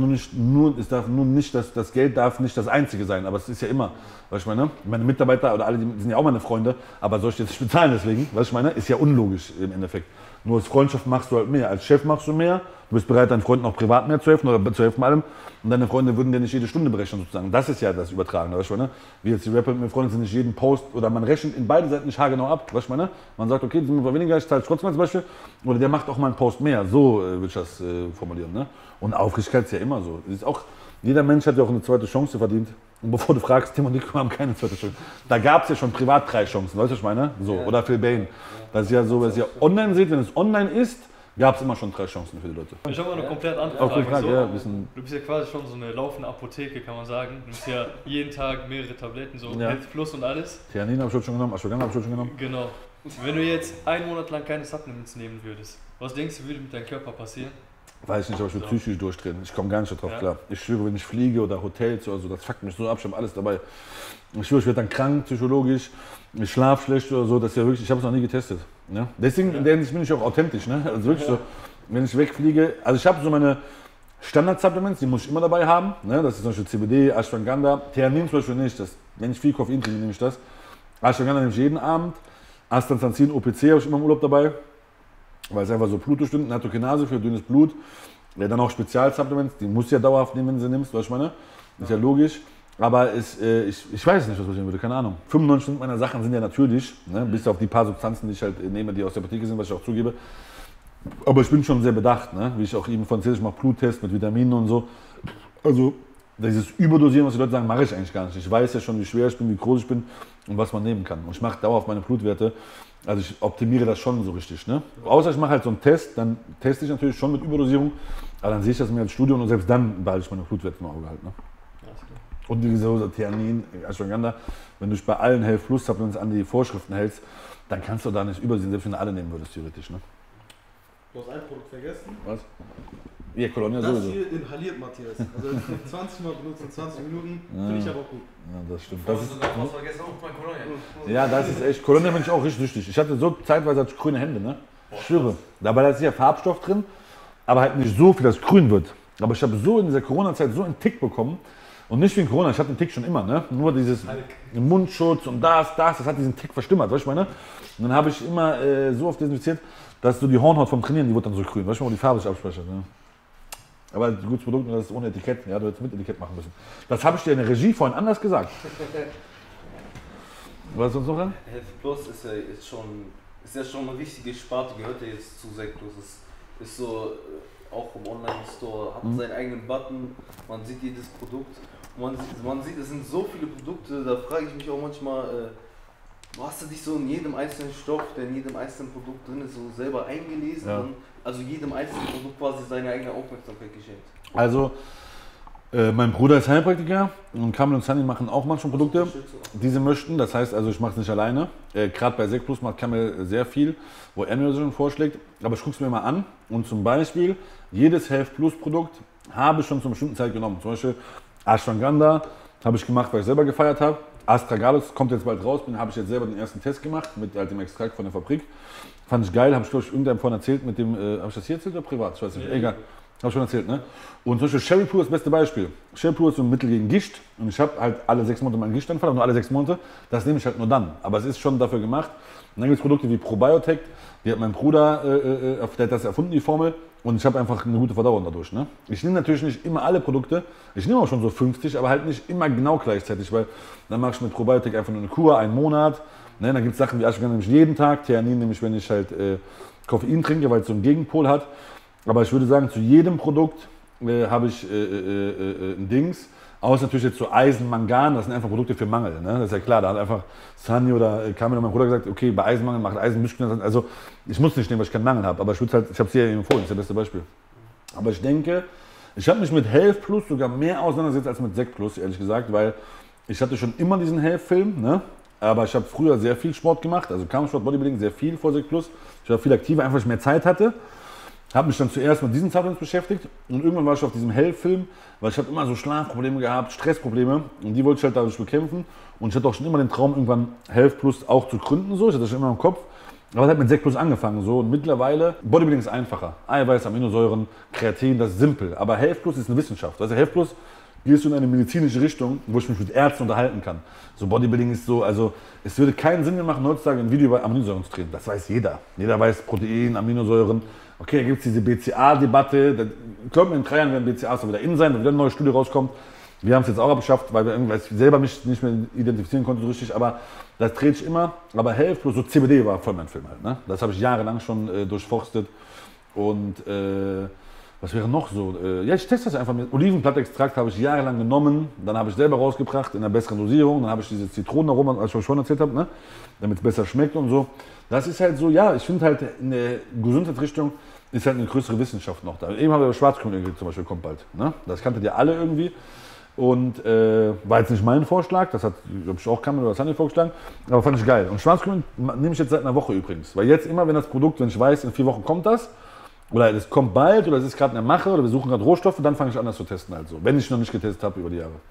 das Geld darf nicht das Einzige sein, aber es ist ja immer, weißt du, meine Mitarbeiter oder alle, die sind ja auch meine Freunde, aber soll ich jetzt nicht bezahlen deswegen, weißt du, ist ja unlogisch im Endeffekt. Nur als Freundschaft machst du halt mehr, als Chef machst du mehr, du bist bereit, deinen Freunden auch privat mehr zu helfen oder zu helfen bei allem und deine Freunde würden dir nicht jede Stunde berechnen sozusagen. Das ist ja das Übertragene, weißt du, wie jetzt die Rapper mit meinen Freunden sind nicht jeden Post oder man rechnet in beide Seiten nicht haargenau ab, weißt du, man sagt, okay, die sind aber weniger, ich zahle trotzdem als Beispiel oder der macht auch mal einen Post mehr, so würde ich das formulieren, ne? Und Aufrichtigkeit ist ja immer so. Ist auch, jeder Mensch hat ja auch eine zweite Chance verdient. Und bevor du fragst, Tim und Nico haben keine zweite Chance. Da gab es ja schon privat 3 Chancen, weißt du, was ich meine? So, ja. Oder Phil Bain. Das ist ja so, wenn ihr online seht, wenn es online ist, gab es immer schon 3 Chancen für die Leute. Ich habe mal eine komplett andere Frage. Ja, du bist ja quasi schon so eine laufende Apotheke, kann man sagen. Du nimmst ja jeden Tag mehrere Tabletten, so ja. Health Plus und alles. Theanin habe ich schon genommen, Ashwagandha habe ich schon genommen. Genau. Wenn du jetzt einen Monat lang keine Supplements nehmen würdest, was denkst du, würde mit deinem Körper passieren? Weiß nicht, aber ich will psychisch durchdrehen. Ich komme gar nicht darauf klar. Ich schwöre, wenn ich fliege oder Hotels oder so, das fuckt mich so ab, ich habe alles dabei. Ich schwöre, ich werde dann krank, psychologisch, ich schlafe schlecht oder so, das ist ja wirklich, ich habe es noch nie getestet. Ne? Deswegen in der Hinsicht bin ich auch authentisch. Ne? Also wirklich so, wenn ich wegfliege, also ich habe so meine Standard-Supplements, die muss ich immer dabei haben. Ne? Das ist zum Beispiel CBD, Ashwagandha, Theanin zum Beispiel nicht. Wenn ich viel Koffein trinke, nehme ich das. Ashwagandha nehme ich jeden Abend. Astaxanthin, OPC habe ich immer im Urlaub dabei. Weil es einfach so Blutdurchstünden, Nattokinase für dünnes Blut. Ja, dann auch Spezialsupplements, die musst du ja dauerhaft nehmen, wenn du sie nimmst, weißt du, meine? Ist ja logisch. Aber ich weiß nicht, was passieren würde, keine Ahnung. 95% meiner Sachen sind ja natürlich, ne? Bis auf die paar Substanzen, die ich halt nehme, die aus der Apotheke sind, was ich auch zugebe. Aber ich bin schon sehr bedacht, ne? Wie ich auch eben von erzähle, ich mache Bluttest mit Vitaminen und so. Also dieses Überdosieren, was die Leute sagen, mache ich eigentlich gar nicht. Ich weiß ja schon, wie schwer ich bin, wie groß ich bin und was man nehmen kann. Und ich mache dauerhaft meine Blutwerte. Also ich optimiere das schon so richtig. Ne? Außer ich mache halt so einen Test, dann teste ich natürlich schon mit Überdosierung, aber dann sehe ich das mir als Studium und selbst dann behalte ich meine Blutwerte im Auge halt. Ne? Und diese Theanin, Ashwagandha, wenn du dich bei allen Health Plus Supplements an die Vorschriften hältst, dann kannst du da nicht übersehen, selbst wenn du alle nehmen würdest, theoretisch. Ne? Du hast ein Produkt vergessen. Was? Ja, Colonia das sowieso. hier inhaliert Matthias. Also 20 Mal benutzt in 20 Minuten, finde ich aber auch gut. Ja, das stimmt. Das ist, ja, das ist echt. Colonia bin ich auch richtig süchtig. Ich hatte so zeitweise grüne Hände, ne? Ich schwöre. Dabei ist ja Farbstoff drin, aber halt nicht so viel, dass es grün wird. Aber ich habe so in dieser Corona-Zeit so einen Tick bekommen. Und nicht wegen Corona, ich hatte den Tick schon immer, ne? Nur dieses Mundschutz und das hat diesen Tick verstimmert, weißt du, meine? Und dann habe ich immer so oft desinfiziert, dass so die Hornhaut vom Trainieren, die wird dann so grün, weißt du, wo die Farbe sich abspeichert. Ne? Aber ein gutes Produkt und das ist ohne Etikett, ja, du hättest mit Etikett machen müssen. Das habe ich dir in der Regie vorhin anders gesagt. Was ist uns noch an? Health Plus ist ja schon eine wichtige Sparte, gehört ja jetzt zu Sekt Plus. Ist so, auch im Online-Store, hat seinen eigenen Button, man sieht jedes Produkt. Man sieht, es sind so viele Produkte, da frage ich mich auch manchmal, hast du dich so in jedem einzelnen Stoff, der in jedem einzelnen Produkt drin ist, so selber eingelesen und also jedem einzelnen Produkt quasi seine eigene Aufmerksamkeit geschenkt? Also, mein Bruder ist Heilpraktiker und Kamil und Sunny machen auch manchmal Produkte, die sie möchten. Das heißt also, ich mache es nicht alleine. Gerade bei Sekt Plus macht Kamil sehr viel, wo er mir so schon vorschlägt. Aber ich gucke es mir mal an und zum Beispiel, jedes Health Plus Produkt habe ich schon zu einer bestimmten Zeit genommen. Zum Beispiel Ashwagandha habe ich gemacht, weil ich selber gefeiert habe. Astragalus kommt jetzt bald raus, habe ich jetzt selber den ersten Test gemacht mit dem Extrakt von der Fabrik. Fand ich geil, habe ich glaube ich irgendeinem vorhin erzählt mit dem, habe ich das hier erzählt oder privat? Ich weiß nicht, egal. Habe ich schon erzählt, ne? Und zum Beispiel Sherry Pur ist das beste Beispiel. Sherry Pur ist so ein Mittel gegen Gischt und ich habe halt alle 6 Monate meinen Gichtanfall, aber nur alle 6 Monate. Das nehme ich halt nur dann. Aber es ist schon dafür gemacht. Und dann gibt es Produkte wie Probiotec, die hat mein Bruder, der hat das erfunden, die Formel. Und ich habe einfach eine gute Verdauung dadurch. Ne? Ich nehme natürlich nicht immer alle Produkte, ich nehme auch schon so 50, aber halt nicht immer genau gleichzeitig, weil dann mache ich mit Probiotik einfach nur eine Kur, einen Monat. Ne? Dann gibt es Sachen wie Ashwagandha nehme ich jeden Tag, Theanin nehme ich, wenn ich halt Koffein trinke, weil es so einen Gegenpol hat. Aber ich würde sagen, zu jedem Produkt habe ich ein Dings. Außer natürlich jetzt so Eisen, Mangan, das sind einfach Produkte für Mangel. Ne? Das ist ja klar, da hat einfach Sunny oder Kamil oder mein Bruder gesagt, okay, bei Eisenmangel macht Eisen Mischkühler. Also ich muss nicht nehmen, weil ich keinen Mangel habe, aber ich habe es hier empfohlen, das ist das beste Beispiel. Aber ich denke, ich habe mich mit Health Plus sogar mehr auseinandergesetzt als mit Sekt Plus, ehrlich gesagt, weil ich hatte schon immer diesen Health-Film, ne? Aber ich habe früher sehr viel Sport gemacht, also Kampfsport, Bodybuilding, sehr viel vor Sekt Plus. Ich war viel aktiver, einfach weil ich mehr Zeit hatte. Habe mich dann zuerst mit diesen Supplements beschäftigt und irgendwann war ich auf diesem Health-Film, weil ich habe immer so Schlafprobleme gehabt, Stressprobleme und die wollte ich halt dadurch bekämpfen und ich hatte auch schon immer den Traum, irgendwann Health Plus auch zu gründen, so. Ich hatte das schon immer im Kopf, aber es hat mit Sekt Plus angefangen so und mittlerweile, Bodybuilding ist einfacher, Eiweiß, Aminosäuren, Kreatin, das ist simpel, aber Health Plus ist eine Wissenschaft, also Health Plus gehst du in eine medizinische Richtung, wo ich mich mit Ärzten unterhalten kann. So Bodybuilding ist so, also es würde keinen Sinn mehr machen, heutzutage ein Video über Aminosäuren zu drehen, das weiß jeder. Jeder weiß Protein, Aminosäuren. Okay, da gibt es diese BCA-Debatte. Ich glaube, in 3 Jahren werden BCAs wieder in sein, wenn wieder eine neue Studie rauskommt. Wir haben es jetzt auch abgeschafft, weil ich selber mich nicht mehr identifizieren konnte so richtig, aber das dreht sich immer. Aber Health Plus, so CBD war voll mein Film halt. Ne? Das habe ich jahrelang schon durchforstet. Und was wäre noch so? Ja, ich teste das einfach mit. Olivenblattextrakt habe ich jahrelang genommen, dann habe ich selber rausgebracht in einer besseren Dosierung, dann habe ich dieses Zitronenaroma, als ich euch schon erzählt habe, ne? Damit es besser schmeckt und so. Das ist halt so, ja, ich finde halt in der Gesundheitsrichtung ist halt eine größere Wissenschaft noch da. Eben haben wir Schwarzkümmel zum Beispiel, kommt bald. Ne? Das kanntet ihr alle irgendwie. Und war jetzt nicht mein Vorschlag, das hat, glaube ich, auch Kamil oder Sunny vorgeschlagen, aber fand ich geil. Und Schwarzkümmel nehme ich jetzt seit einer Woche übrigens. Weil jetzt immer, wenn das Produkt, wenn ich weiß, in 4 Wochen kommt das, oder es kommt bald, oder es ist gerade in der Mache, oder wir suchen gerade Rohstoffe, dann fange ich an, das zu testen halt so. Wenn ich noch nicht getestet habe über die Jahre.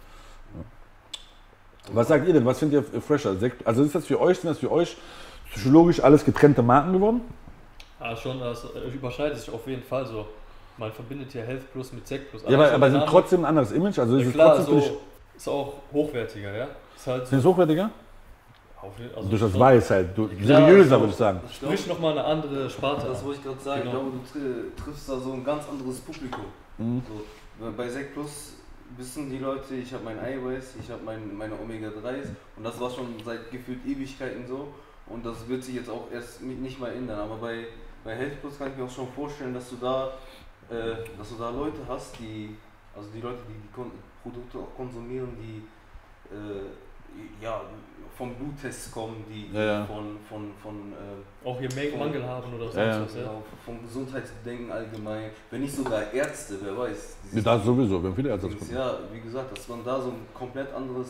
Ja. Was sagt ihr denn? Was findet ihr fresher? Also sind das für euch psychologisch alles getrennte Marken geworden? Ja, schon, das überschneidet sich auf jeden Fall so. Man verbindet ja Health Plus mit Sekt Plus. Ja, aber sind trotzdem ein anderes Image? Also ja, ist klar, es trotzdem so, ist auch hochwertiger, ja? Ist halt so, hochwertiger? Also durch das Weiß halt, seriöser würde ich sagen. Sprich nochmal eine andere Sparte. Das wollte ich gerade sagen, genau. Ich glaube, du triffst da so ein ganz anderes Publikum. Mhm. So, bei Sekt Plus wissen die Leute, ich habe mein Eiweiß, ich habe meine Omega-3s und das war schon seit gefühlt Ewigkeiten so und das wird sich jetzt auch erst nicht mal ändern, aber bei Health Plus kann ich mir auch schon vorstellen, dass du da Leute hast, die Produkte auch konsumieren, die vom Bluttest kommen, die auch hier Mangel haben oder sonst was, ja. Vom Gesundheitsdenken allgemein, wenn nicht sogar Ärzte, wer weiß. Das sowieso, wir haben viele Ärzte. Ja, wie gesagt, dass man da so ein komplett anderes,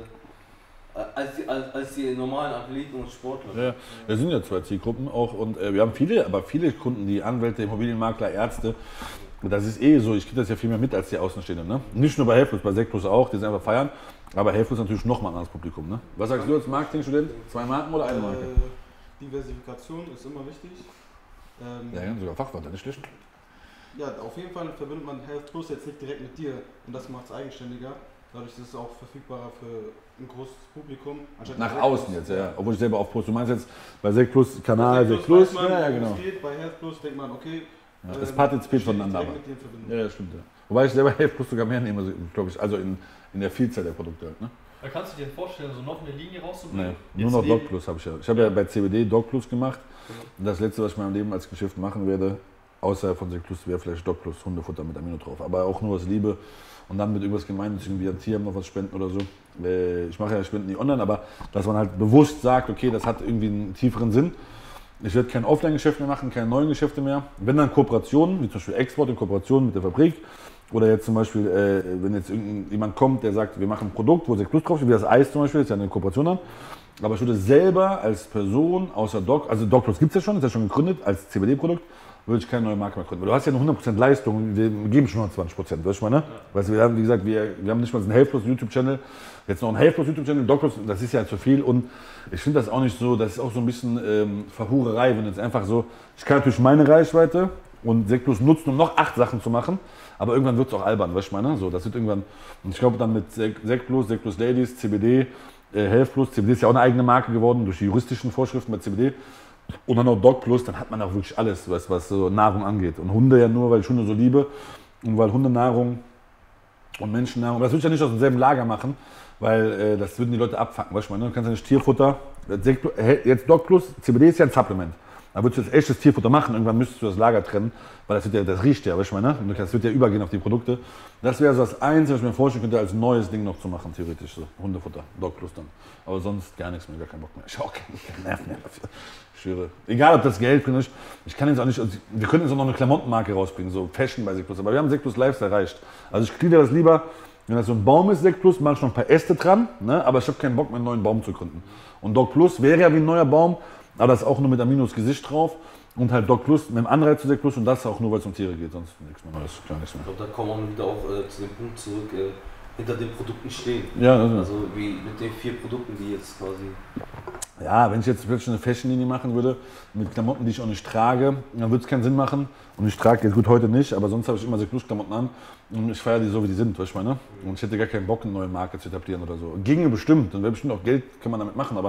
als die normalen Athleten und Sportler. Ja, wir sind ja 2 Zielgruppen auch und wir haben viele Kunden, die Anwälte, Immobilienmakler, Ärzte. Das ist so, ich kriege das ja viel mehr mit als die Außenstehenden. Ne? Nicht nur bei Health Plus, bei Sekt Plus auch, die sind einfach feiern. Aber Health Plus ist natürlich nochmal ein anderes Publikum. Ne? Was sagst du als Marketingstudent? 2 Marken oder eine Marke? Diversifikation ist immer wichtig. Ja, sogar Fachwörter, nicht schlecht. Ja, auf jeden Fall verbindet man Health Plus jetzt nicht direkt mit dir und das macht es eigenständiger. Dadurch ist es auch verfügbarer für ein großes Publikum. Nach außen jetzt, ja. Obwohl ich selber aufposte. Du meinst jetzt bei Sekt Plus, Kanal Sekt Plus. Ja, genau. Bei Health Plus denkt man, okay. Ja, es partizipiert voneinander. Ja, stimmt. Ja. Wobei ich selber Health Plus sogar mehr nehme, glaube ich, also in der Vielzahl der Produkte halt, ne? Da kannst du dir vorstellen, so noch eine Linie rauszubringen? Nee, nur noch Doc Plus habe ich ja. Ich habe ja bei CBD Doc Plus gemacht. Und das letzte, was ich in meinem Leben als Geschäft machen werde, außerhalb von Sekt Plus, wäre vielleicht Doc Plus, Hundefutter mit Amino drauf. Aber auch nur aus Liebe und dann mit irgendwas Gemeinnützigem wie ein Tier noch was spenden oder so. Ich mache ja Spenden nicht online, aber dass man halt bewusst sagt, okay, das hat irgendwie einen tieferen Sinn. Ich werde kein Offline-Geschäft mehr machen, keine neuen Geschäfte mehr. Wenn dann Kooperationen, wie zum Beispiel Export in Kooperation mit der Fabrik. Oder jetzt zum Beispiel, wenn jetzt jemand kommt, der sagt, wir machen ein Produkt, wo Sekt Plus draufsteht, wie das Eis zum Beispiel, ist ja eine Kooperation dann. Aber ich würde selber als Person, außer Doc, also Doc Plus gibt es ja schon, ist ja schon gegründet als CBD-Produkt, würde ich keine neue Marke mehr gründen. Weil du hast ja nur 100% Leistung, wir geben schon noch 20%, weißt du mal, ne? Weißt du, wir haben, wie gesagt, wir haben nicht mal einen Health Plus YouTube-Channel, jetzt noch einen Health Plus YouTube-Channel, Doc Plus, das ist ja zu viel und ich finde das auch nicht so, das ist auch so ein bisschen Verhurerei, wenn jetzt einfach so, ich kann natürlich meine Reichweite und Sekt Plus nutzen, um noch 8 Sachen zu machen, aber irgendwann wird es auch albern, weißt du, ne? So, das wird irgendwann, und ich glaube dann mit Sekt Plus Ladies, CBD, Health Plus, CBD ist ja auch eine eigene Marke geworden durch die juristischen Vorschriften bei CBD und dann noch Doc Plus, dann hat man auch wirklich alles, was so Nahrung angeht und Hunde ja nur, weil ich Hunde so liebe und weil Hundenahrung und Menschennahrung, das würde ich ja nicht aus demselben Lager machen, weil das würden die Leute abfacken, weißt du, ne? Du kannst ja nicht Tierfutter, jetzt Doc Plus, CBD ist ja ein Supplement. Da würdest du jetzt echtes Tierfutter machen, irgendwann müsstest du das Lager trennen, weil das riecht ja, weißt du, ne? Das wird ja übergehen auf die Produkte. Das wäre so das Einzige, was ich mir vorstellen könnte, als neues Ding noch zu machen, theoretisch, so Hundefutter, Doc Plus dann. Aber sonst gar nichts mehr, gar keinen Bock mehr. Ich habe auch keinen Nerv mehr dafür. Ich schwöre. Egal, ob das Geld bringt, ich kann jetzt auch nicht, also wir können jetzt auch noch eine Klamottenmarke rausbringen, so Fashion bei Sekt Plus, aber wir haben Sekt Plus Lifestyle erreicht. Also ich kriege das lieber, wenn das so ein Baum ist, Sekt Plus, mache ich noch ein paar Äste dran, ne? Aber ich habe keinen Bock mehr, einen neuen Baum zu gründen. Und Doc Plus wäre ja wie ein neuer Baum, aber das ist auch nur mit Aminos Gesicht drauf. Und halt Doc Plus mit dem Anreiz zu Sekt Plus und das auch nur, weil es um Tiere geht, sonst nichts mehr Neues, gar nichts mehr. Ich glaube, da kommen wir wieder auch zu dem Punkt zurück, hinter den Produkten stehen. Ja, also wie mit den 4 Produkten, die jetzt quasi... Ja, wenn ich jetzt wirklich eine Fashion-Linie machen würde, mit Klamotten, die ich auch nicht trage, dann würde es keinen Sinn machen. Und ich trage jetzt gut heute nicht, aber sonst habe ich immer Sekt Plus Klamotten an und ich feiere die so, wie die sind, weißt du, meine? Und ich hätte gar keinen Bock, eine neue Marke zu etablieren oder so. Ginge bestimmt, dann wäre bestimmt auch Geld, kann man damit machen, aber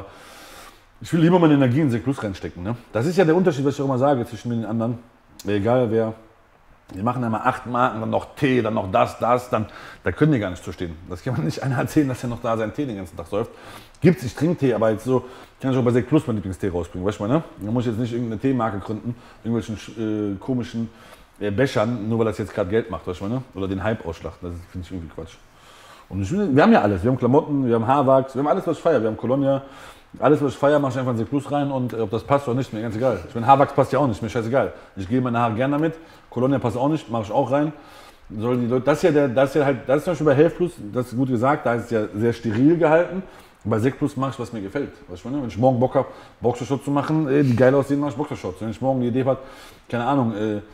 ich will lieber meine Energie in Sekt Plus reinstecken. Ne? Das ist ja der Unterschied, was ich auch immer sage zwischen mir und den anderen. Egal wer, die machen einmal 8 Marken, dann noch Tee, dann noch das, dann, da können die gar nicht zu stehen. Das kann man nicht einer erzählen, dass er noch da seinen Tee den ganzen Tag säuft. Gibt's, ich trinke Tee, aber jetzt so, kann ich auch bei Sekt Plus meinen Lieblingstee rausbringen, weißt du, ne? Da muss ich jetzt nicht irgendeine Teemarke gründen, irgendwelchen komischen Bechern, nur weil das jetzt gerade Geld macht, weißt du, ne? Oder den Hype ausschlachten, das finde ich irgendwie Quatsch. Und wir haben ja alles, wir haben Klamotten, wir haben Haarwachs, wir haben alles, was ich feiere, wir haben Colonia. Alles, was ich feiere, mache ich einfach in Sekt Plus rein und ob das passt oder nicht, mir ganz egal. Ich meine, Haarwachs passt ja auch nicht, mir scheißegal. Ich gehe meine Haare gerne damit, Colonia passt auch nicht, mache ich auch rein. Sollen die Leute, das ist zum Beispiel bei Health Plus, das ist gut gesagt, da ist es ja sehr steril gehalten. Bei Sekt Plus mache ich, was mir gefällt. Weißt du, wenn ich morgen Bock habe, Boxershorts zu machen, die geil aussehen, mache ich Boxershorts. Wenn ich morgen die Idee habe, keine Ahnung,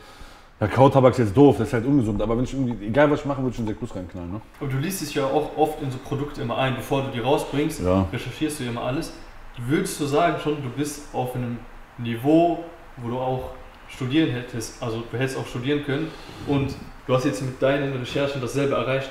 Kautabak ist jetzt doof, das ist halt ungesund, aber wenn ich irgendwie, egal was ich mache, würde ich in Sekt Plus reinknallen. Ne? Aber du liest dich ja auch oft in so Produkte immer ein, bevor du die rausbringst, recherchierst du immer alles. Würdest du sagen schon, du bist auf einem Niveau, wo du auch studieren hättest, also du hättest auch studieren können und du hast jetzt mit deinen Recherchen dasselbe erreicht?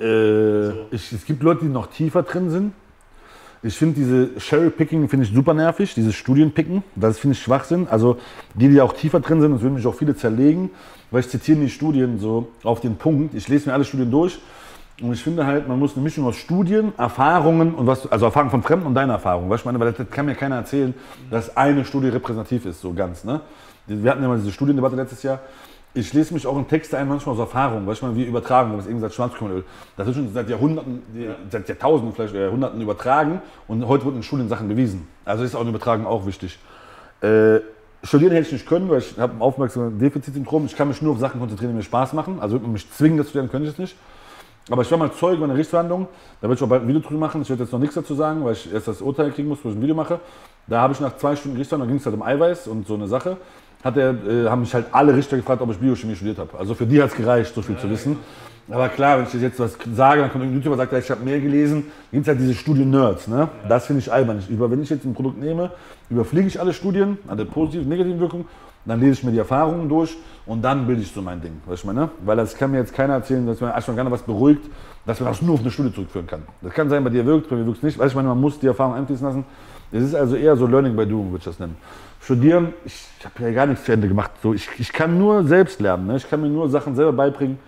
Es gibt Leute, die noch tiefer drin sind. Ich finde diese Cherry-Picking finde ich super nervig, dieses Studienpicken, das finde ich Schwachsinn. Also die auch tiefer drin sind, das würden mich auch viele zerlegen, weil ich zitiere die Studien so auf den Punkt. Ich lese mir alle Studien durch und ich finde halt, man muss eine Mischung aus Studien, Erfahrungen und also Erfahrungen von Fremden und deiner Erfahrung, weißt du, weil das kann mir keiner erzählen, dass eine Studie repräsentativ ist, so ganz, ne? Wir hatten ja mal diese Studiendebatte letztes Jahr. Ich lese mich auch in Texte ein, manchmal aus Erfahrung, weißt du, wie übertragen, was eben gesagt, Schwarzkümmelöl. Das ist schon seit Jahrhunderten, seit Jahrtausenden, vielleicht Jahrhunderten übertragen und heute wurden in Studien Sachen bewiesen. Also ist auch eine Übertragung auch wichtig. Studieren hätte ich nicht können, weil ich habe ein Aufmerksamkeitsdefizitsyndrom. Ich kann mich nur auf Sachen konzentrieren, die mir Spaß machen. Also würde man mich zwingen, das zu lernen, könnte ich es nicht. Aber ich war mal Zeuge bei einer Gerichtsverhandlung, da werde ich auch bald ein Video drüber machen. Ich werde jetzt noch nichts dazu sagen, weil ich erst das Urteil kriegen muss, bevor ich ein Video mache. Da habe ich nach 2 Stunden Gerichtsverhandlung, da ging es halt um Eiweiß und so eine Sache. Haben mich halt alle Richter gefragt, ob ich Biochemie studiert habe. Also für die hat es gereicht, so viel zu wissen. Aber klar, wenn ich jetzt was sage, dann kommt ein YouTuber und sagt, ich habe mehr gelesen, gibt es halt diese Studien-Nerds. Ne? Das finde ich albern. Wenn ich jetzt ein Produkt nehme, überfliege ich alle Studien, alle positiven und negativen Wirkungen, dann lese ich mir die Erfahrungen durch und dann bilde ich so mein Ding. Weißt du, meine? Weil das kann mir jetzt keiner erzählen, dass man Ashwagandha was beruhigt, dass man das nur auf eine Studie zurückführen kann. Das kann sein, bei dir wirkt, bei mir wirkt es nicht. Weißt du, man muss die Erfahrung einfließen lassen. Es ist also eher so Learning by Doing, würde ich das nennen. Studieren, ich habe ja gar nichts zu Ende gemacht. So, ich kann nur selbst lernen. Ne? Ich kann mir nur Sachen selber beibringen.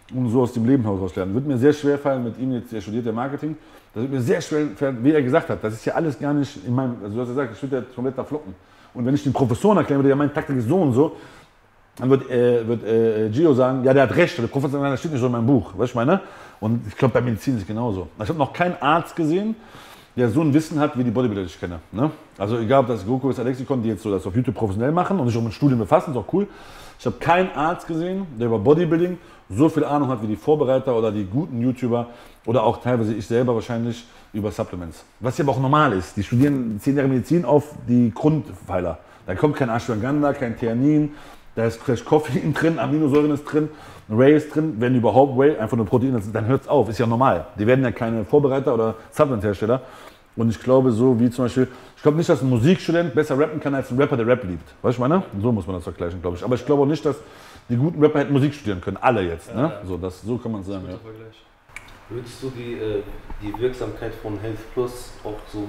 und so aus dem Leben heraus lernen. Wird mir sehr schwer fallen mit ihm jetzt, er studiert ja Marketing, das wird mir sehr schwer fallen, wie er gesagt hat, das ist ja alles gar nicht in meinem, also du hast ja gesagt, ich würde ja komplett da floppen. Und wenn ich den Professoren erklären würde, ja meine Taktik ist so und so, dann wird Gio sagen, ja der hat recht, der Professor, das steht nicht so in meinem Buch, weißt du, ich meine? Und ich glaube bei Medizin ist es genauso. Ich habe noch keinen Arzt gesehen, der so ein Wissen hat, wie die Bodybuilder, die ich kenne. Ne? Also egal, ob das GoKo ist, Alexikon, die jetzt so das auf YouTube professionell machen und sich auch mit Studien befassen, ist auch cool. Ich habe keinen Arzt gesehen, der über Bodybuilding so viel Ahnung hat wie die Vorbereiter oder die guten YouTuber oder auch teilweise ich selber wahrscheinlich über Supplements. Was ja aber auch normal ist. Die studieren 10 Jahre Medizin auf die Grundpfeiler. Da kommt kein Ashwagandha, kein Theanin, da ist vielleicht Koffein drin, Aminosäuren ist drin, Whey ist drin, wenn überhaupt Whey, einfach nur Protein, dann hört es auf, ist ja normal. Die werden ja keine Vorbereiter oder Supplement-Hersteller. Und ich glaube so wie zum Beispiel, ich glaube nicht, dass ein Musikstudent besser rappen kann als ein Rapper, der Rap liebt. Weißt du, meine? So muss man das vergleichen, glaube ich. Aber ich glaube auch nicht, dass die guten Rapper hätten Musik studieren können. Alle jetzt. Ne? So kann man sagen. Ja. Würdest du die Wirksamkeit von Health Plus auch so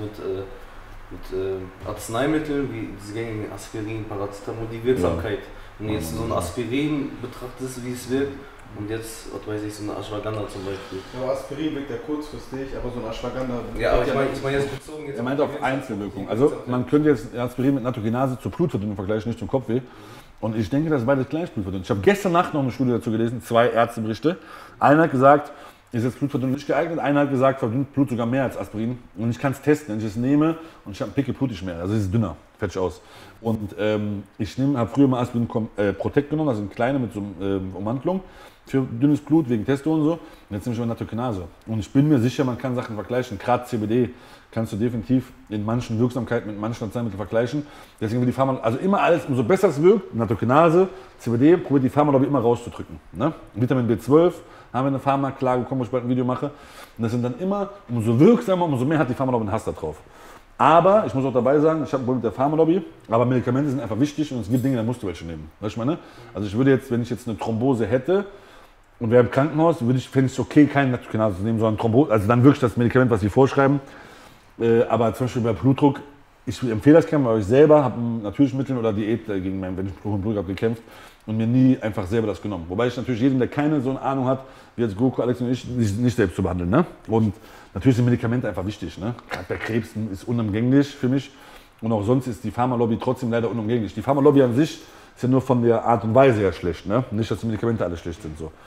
mit Arzneimitteln wie diese gängigen Aspirin, Paracetamol, die Wirksamkeit, wenn du jetzt so ein Aspirin betrachtest, wie es wirkt, und jetzt, was weiß ich, so eine Ashwagandha zum Beispiel. Ja, Aspirin wirkt ja kurzfristig, aber so ein Ashwagandha... Ja, aber ich meine jetzt bezogen... Jetzt er meint auf Einzelwirkungen. Also man könnte jetzt Aspirin mit Nitrogenase zur Blutverdünnung vergleichen, nicht zum Kopfweh. Und ich denke, das ist beides gleich Blutverdünnung. Ich habe gestern Nacht noch eine Studie dazu gelesen, 2 Ärzteberichte. Einer hat gesagt, ist jetzt Blutverdünnung nicht geeignet, einer hat gesagt, verdünnt Blut sogar mehr als Aspirin. Und ich kann es testen, wenn ich es nehme und ich habe einen Pickel, blutig ich mehr. Also es ist dünner, fertig aus. Und ich habe früher mal Aspirin Protect genommen, also eine kleine mit so einer Ummantelung für dünnes Blut wegen Testo und so. Und jetzt nehme ich mal Nitrogenase. Und ich bin mir sicher, man kann Sachen vergleichen. Gerade CBD kannst du definitiv in manchen Wirksamkeiten mit manchen Arzneimitteln vergleichen. Deswegen will die Pharma, also immer alles, umso besser es wirkt, Nitrogenase, CBD, probiert die Pharma immer rauszudrücken. Ne? Vitamin B12 haben wir eine Pharma-Klage bekommen, wo ich bald ein Video mache. Und das sind dann immer, umso wirksamer, umso mehr hat die Pharma einen Hass da drauf. Aber, ich muss auch dabei sagen, ich habe ein Problem mit der Pharmalobby, aber Medikamente sind einfach wichtig und es gibt Dinge, da musst du welche nehmen. Weißt du, meine? Also ich würde jetzt, wenn ich jetzt eine Thrombose hätte und wäre im Krankenhaus, fände ich es okay, keine Nitrogenase zu nehmen, sondern Thrombose, also dann wirklich das Medikament, was sie vorschreiben. Aber zum Beispiel bei Blutdruck, ich empfehle das gerne, weil ich selber habe ein natürliches Mittel oder Diät gegen meinen, wenn ich hohen Blutdruck habe, gekämpft und mir nie einfach selber das genommen. Wobei ich natürlich jedem, der keine so eine Ahnung hat, wie jetzt GoKo, Alex und ich, nicht selbst zu behandeln. Ne? Und natürlich sind Medikamente einfach wichtig. Ne? Gerade bei Krebs ist unumgänglich für mich. Und auch sonst ist die Pharmalobby trotzdem leider unumgänglich. Die Pharmalobby an sich ist ja nur von der Art und Weise her schlecht. Ne? Nicht, dass die Medikamente alle schlecht sind. So.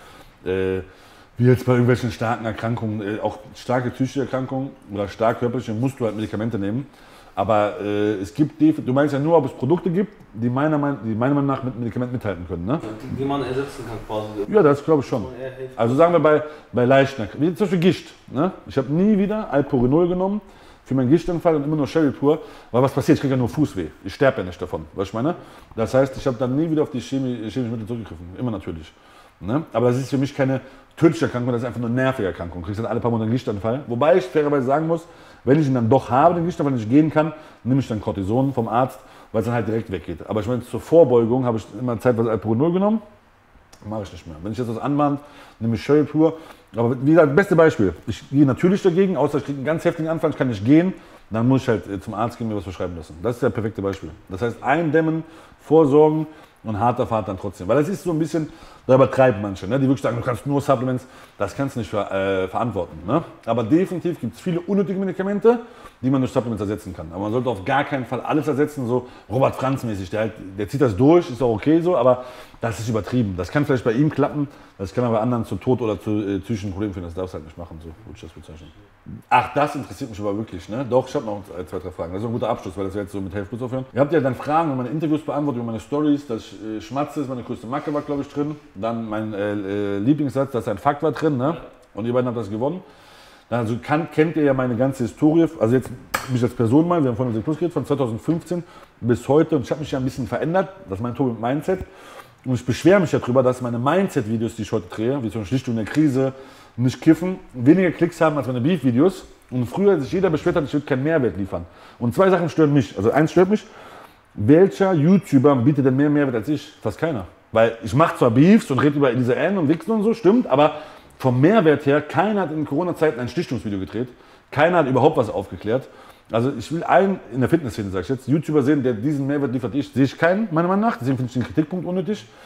Wie jetzt bei irgendwelchen starken Erkrankungen, auch starke psychische Erkrankungen oder stark körperliche, musst du halt Medikamente nehmen. Aber es gibt, du meinst ja nur, ob es Produkte gibt, die meiner Meinung nach mit Medikamenten mithalten können, ne? Die man ersetzen kann quasi. Ja, das glaube ich schon. Also sagen wir bei leichten Erkrankungen, wie zum Beispiel Gischt. Ne? Ich habe nie wieder Alpurinol genommen für meinen Gichtanfall und immer nur Sherry pur, weil was passiert? Ich kriege ja nur Fußweh. Ich sterbe ja nicht davon, was ich meine? Das heißt, ich habe dann nie wieder auf die chemischen Mittel zurückgegriffen, immer natürlich. Ne? Aber das ist für mich keine tödliche Erkrankung, das ist einfach nur eine nervige Erkrankung. Du kriegst dann alle paar Monate einen Gichtanfall. Wobei ich fairerweise sagen muss, wenn ich ihn dann doch habe, den Gichtanfall, wenn ich gehen kann, nehme ich dann Cortison vom Arzt, weil es dann halt direkt weggeht. Aber ich meine, zur Vorbeugung habe ich immer zeitweise Alpurinol genommen, mache ich nicht mehr. Wenn ich jetzt das anband, nehme ich Sherry pur. Aber wie gesagt, beste Beispiel, ich gehe natürlich dagegen, außer ich kriege einen ganz heftigen Anfall, ich kann nicht gehen, dann muss ich halt zum Arzt gehen und mir was verschreiben lassen. Das ist das perfekte Beispiel. Das heißt, eindämmen, vorsorgen und harter Fahrt dann trotzdem. Weil das ist so ein bisschen, da übertreiben manche, ne? Die wirklich sagen, du kannst nur Supplements, das kannst du nicht verantworten. Ne? Aber definitiv gibt es viele unnötige Medikamente, die man durch Supplements ersetzen kann. Aber man sollte auf gar keinen Fall alles ersetzen, so Robert Franz mäßig, der zieht das durch, ist auch okay so, aber das ist übertrieben. Das kann vielleicht bei ihm klappen, das kann aber bei anderen zu Tod oder zu psychischen Problemen führen, das darfst du halt nicht machen, so würde ich das bezeichnen. Ach, das interessiert mich aber wirklich, ne? Doch, ich habe noch 2, 3 Fragen. Das ist ein guter Abschluss, weil das wir jetzt so mit Health Plus aufhören. Ihr habt ja dann Fragen und meine Interviews beantwortet, über meine Stories, dass ich schmatze, ist meine größte Macke war, glaube ich, drin. Dann mein Lieblingssatz, dass ein Fakt war drin, ne? Und ihr beiden habt das gewonnen. Also kennt ihr ja meine ganze Historie, also jetzt mich als Person mal, wir haben von Plus geredet, von 2015 bis heute und ich habe mich ja ein bisschen verändert, das ist mein Tobi mit Mindset. Und ich beschwere mich darüber, dass meine Mindset-Videos, die ich heute drehe, wie zum Beispiel Schlichtung in der Krise, nicht kiffen, weniger Klicks haben als meine Beef-Videos. Und früher sich jeder beschwert hat, ich würde keinen Mehrwert liefern. Und 2 Sachen stören mich. Also eins stört mich, welcher YouTuber bietet denn mehr Mehrwert als ich? Fast keiner. Weil ich mache zwar Beefs und rede über Elisa N und Wichsen und so, stimmt, aber vom Mehrwert her, keiner hat in Corona-Zeiten ein Schlichtungsvideo gedreht. Keiner hat überhaupt was aufgeklärt. Also ich will einen in der Fitnessszene, sage ich jetzt, YouTuber sehen, der diesen Mehrwert liefert. Sehe ich keinen, meiner Meinung nach. Deswegen finde ich den Kritikpunkt unnötig.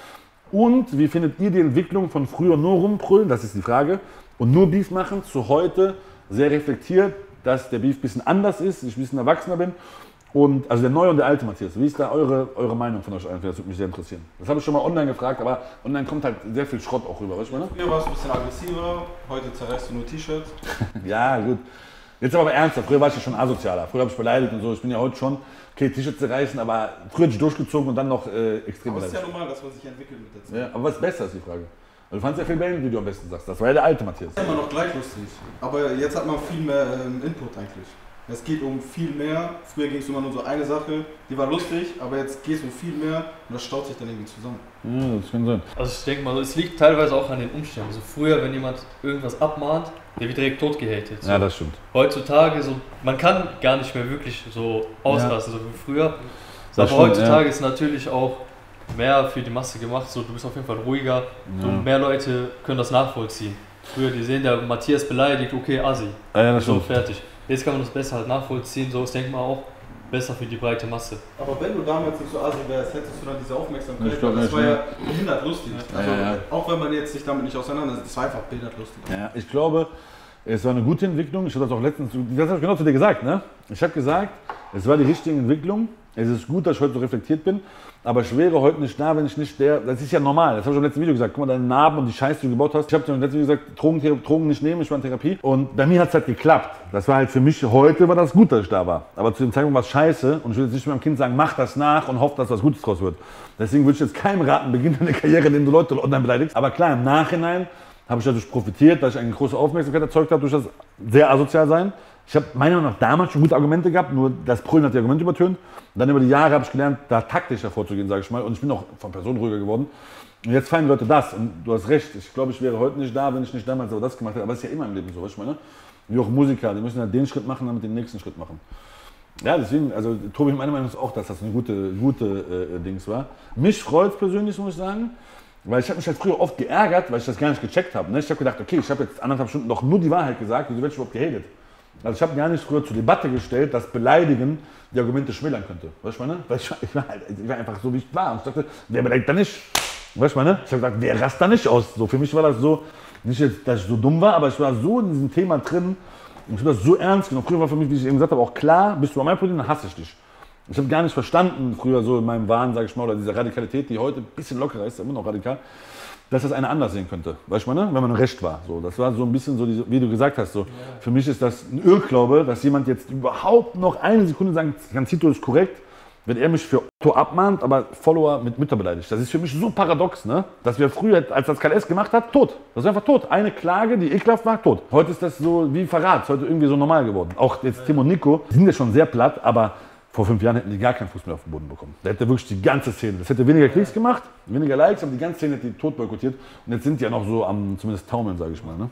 Und wie findet ihr die Entwicklung von früher nur rumbrüllen, das ist die Frage, und nur Beef machen, zu heute sehr reflektiert, dass der Beef ein bisschen anders ist, ich ein bisschen erwachsener bin. Und, also der neue und der alte Matthias, wie ist da eure Meinung von euch einfach? Das würde mich sehr interessieren. Das habe ich schon mal online gefragt, aber online kommt halt sehr viel Schrott auch rüber, weißt du, meine? Früher warst du ein bisschen aggressiver, heute zerreißt du nur T-Shirts. Ja, gut. Jetzt aber ernsthaft, früher war ich ja schon asozialer. Früher habe ich beleidigt und so. Ich bin ja heute schon, okay, T-Shirts zerreißen, aber früher hätte ich durchgezogen und dann noch extrem aber es beleidigt. ist ja normal, dass man sich entwickelt mit der Zeit. Ja, aber was ist besser, ist die Frage. Also du fandst ja viel besser, wie du am besten sagst. Das war ja der alte Matthias. Das ist immer noch gleich lustig, aber jetzt hat man viel mehr Input eigentlich. Es geht um viel mehr. Früher ging es immer nur so eine Sache, die war lustig, aber jetzt geht es um viel mehr und das staut sich dann irgendwie zusammen. Ja, das kann sein. Also ich denke mal, es liegt teilweise auch an den Umständen. Also früher, wenn jemand irgendwas abmahnt, der wird direkt tot gehatet. So. Ja, das stimmt. Heutzutage, so, man kann gar nicht mehr wirklich so ausrasten, so wie früher. Das aber stimmt, heutzutage ist natürlich auch mehr für die Masse gemacht. So, du bist auf jeden Fall ruhiger, so, mehr Leute können das nachvollziehen. Früher, die sehen, der Matthias beleidigt, okay, Assi. Ja, das so, stimmt. fertig. Jetzt kann man das besser halt nachvollziehen, so ist, denke ich mal, auch besser für die breite Masse. Aber wenn du damals nicht so assi wärst, hättest du dann diese Aufmerksamkeit. Ich glaub das nicht, war ne? ja behindert lustig. Also, Ja. auch wenn man jetzt sich damit nicht auseinandersetzt, das war einfach behindert lustig. Ja, ich glaube, es war eine gute Entwicklung. Ich habe das auch letztens, das habe ich genau zu dir gesagt, ne? Ich habe gesagt, es war die richtige Entwicklung. Es ist gut, dass ich heute so reflektiert bin, aber ich wäre heute nicht da, wenn ich nicht das ist ja normal, das habe ich im letzten Video gesagt, guck mal, deine Narben und die Scheiße, die du gebaut hast. Ich habe dir im letzten Video gesagt, Drogen nicht nehmen, ich war in Therapie und bei mir hat es halt geklappt. Das war halt für mich, heute war das gut, dass ich da war. Aber zu dem Zeitpunkt war es scheiße und ich will jetzt nicht meinem Kind sagen, mach das nach und hoffe, dass was Gutes draus wird. Deswegen würde ich jetzt keinem raten, beginn deine Karriere, indem du Leute online beleidigst. Aber klar, im Nachhinein habe ich dadurch profitiert, dass ich eine große Aufmerksamkeit erzeugt habe durch das sehr asozial sein. Ich habe meiner Meinung nach damals schon gute Argumente gehabt, nur das Brüllen hat die Argumente übertönt. Und dann über die Jahre habe ich gelernt, da taktischer vorzugehen, sage ich mal. Und ich bin auch von Person ruhiger geworden. Und jetzt feiern Leute das. Und du hast recht, ich glaube, ich wäre heute nicht da, wenn ich nicht damals aber das gemacht hätte. Aber es ist ja immer im Leben so, was ich meine. Wie auch Musiker, die müssen halt den Schritt machen, damit den nächsten Schritt machen. Ja, deswegen, also Tobi, meiner Meinung nach auch, dass das eine gute Dings war. Mich freut es persönlich, muss ich sagen. Weil ich habe mich halt früher oft geärgert, weil ich das gar nicht gecheckt habe. Ne? Ich habe gedacht, okay, ich habe jetzt 1,5 Stunden noch nur die Wahrheit gesagt, wieso werde ich überhaupt gehatet? Also ich habe gar nicht früher zur Debatte gestellt, dass Beleidigen die Argumente schmälern könnte. Weißt du, meine? Weil ich war einfach so, wie ich war. Und ich dachte, wer beleidigt da nicht? Weißt du, meine? Ich habe gesagt, wer rast da nicht aus? So, für mich war das so, nicht jetzt, dass ich so dumm war, aber ich war so in diesem Thema drin und ich habe das so ernst genommen. Früher war für mich, wie ich eben gesagt habe, auch klar, bist du an meinem Problem, dann hasse ich dich. Ich habe gar nicht verstanden, früher so in meinem Wahn, sage ich mal, oder diese Radikalität, die heute ein bisschen lockerer ist, immer noch radikal, dass das einer anders sehen könnte, weißt du, wenn man recht war. So, das war so ein bisschen so, wie du gesagt hast. So. Ja. Für mich ist das ein Irrglaube, dass jemand jetzt überhaupt noch eine Sekunde sagen kann, Zito ist korrekt, wenn er mich für Otto abmahnt, aber Follower mit Mütter beleidigt. Das ist für mich so paradox, ne? Dass wir früher, als das KLS gemacht hat, tot. Das ist einfach tot. Eine Klage, die ekelhaft war, tot. Heute ist das so wie Verrat, ist heute irgendwie so normal geworden. Auch jetzt Tim und Nico, die sind ja schon sehr platt, aber vor 5 Jahren hätten die gar keinen Fuß mehr auf den Boden bekommen. Da hätte wirklich die ganze Szene, das hätte weniger Klicks gemacht, weniger Likes, aber die ganze Szene hätte die tot boykottiert. Und jetzt sind die ja noch so am zumindest taumeln, sage ich mal. Ne?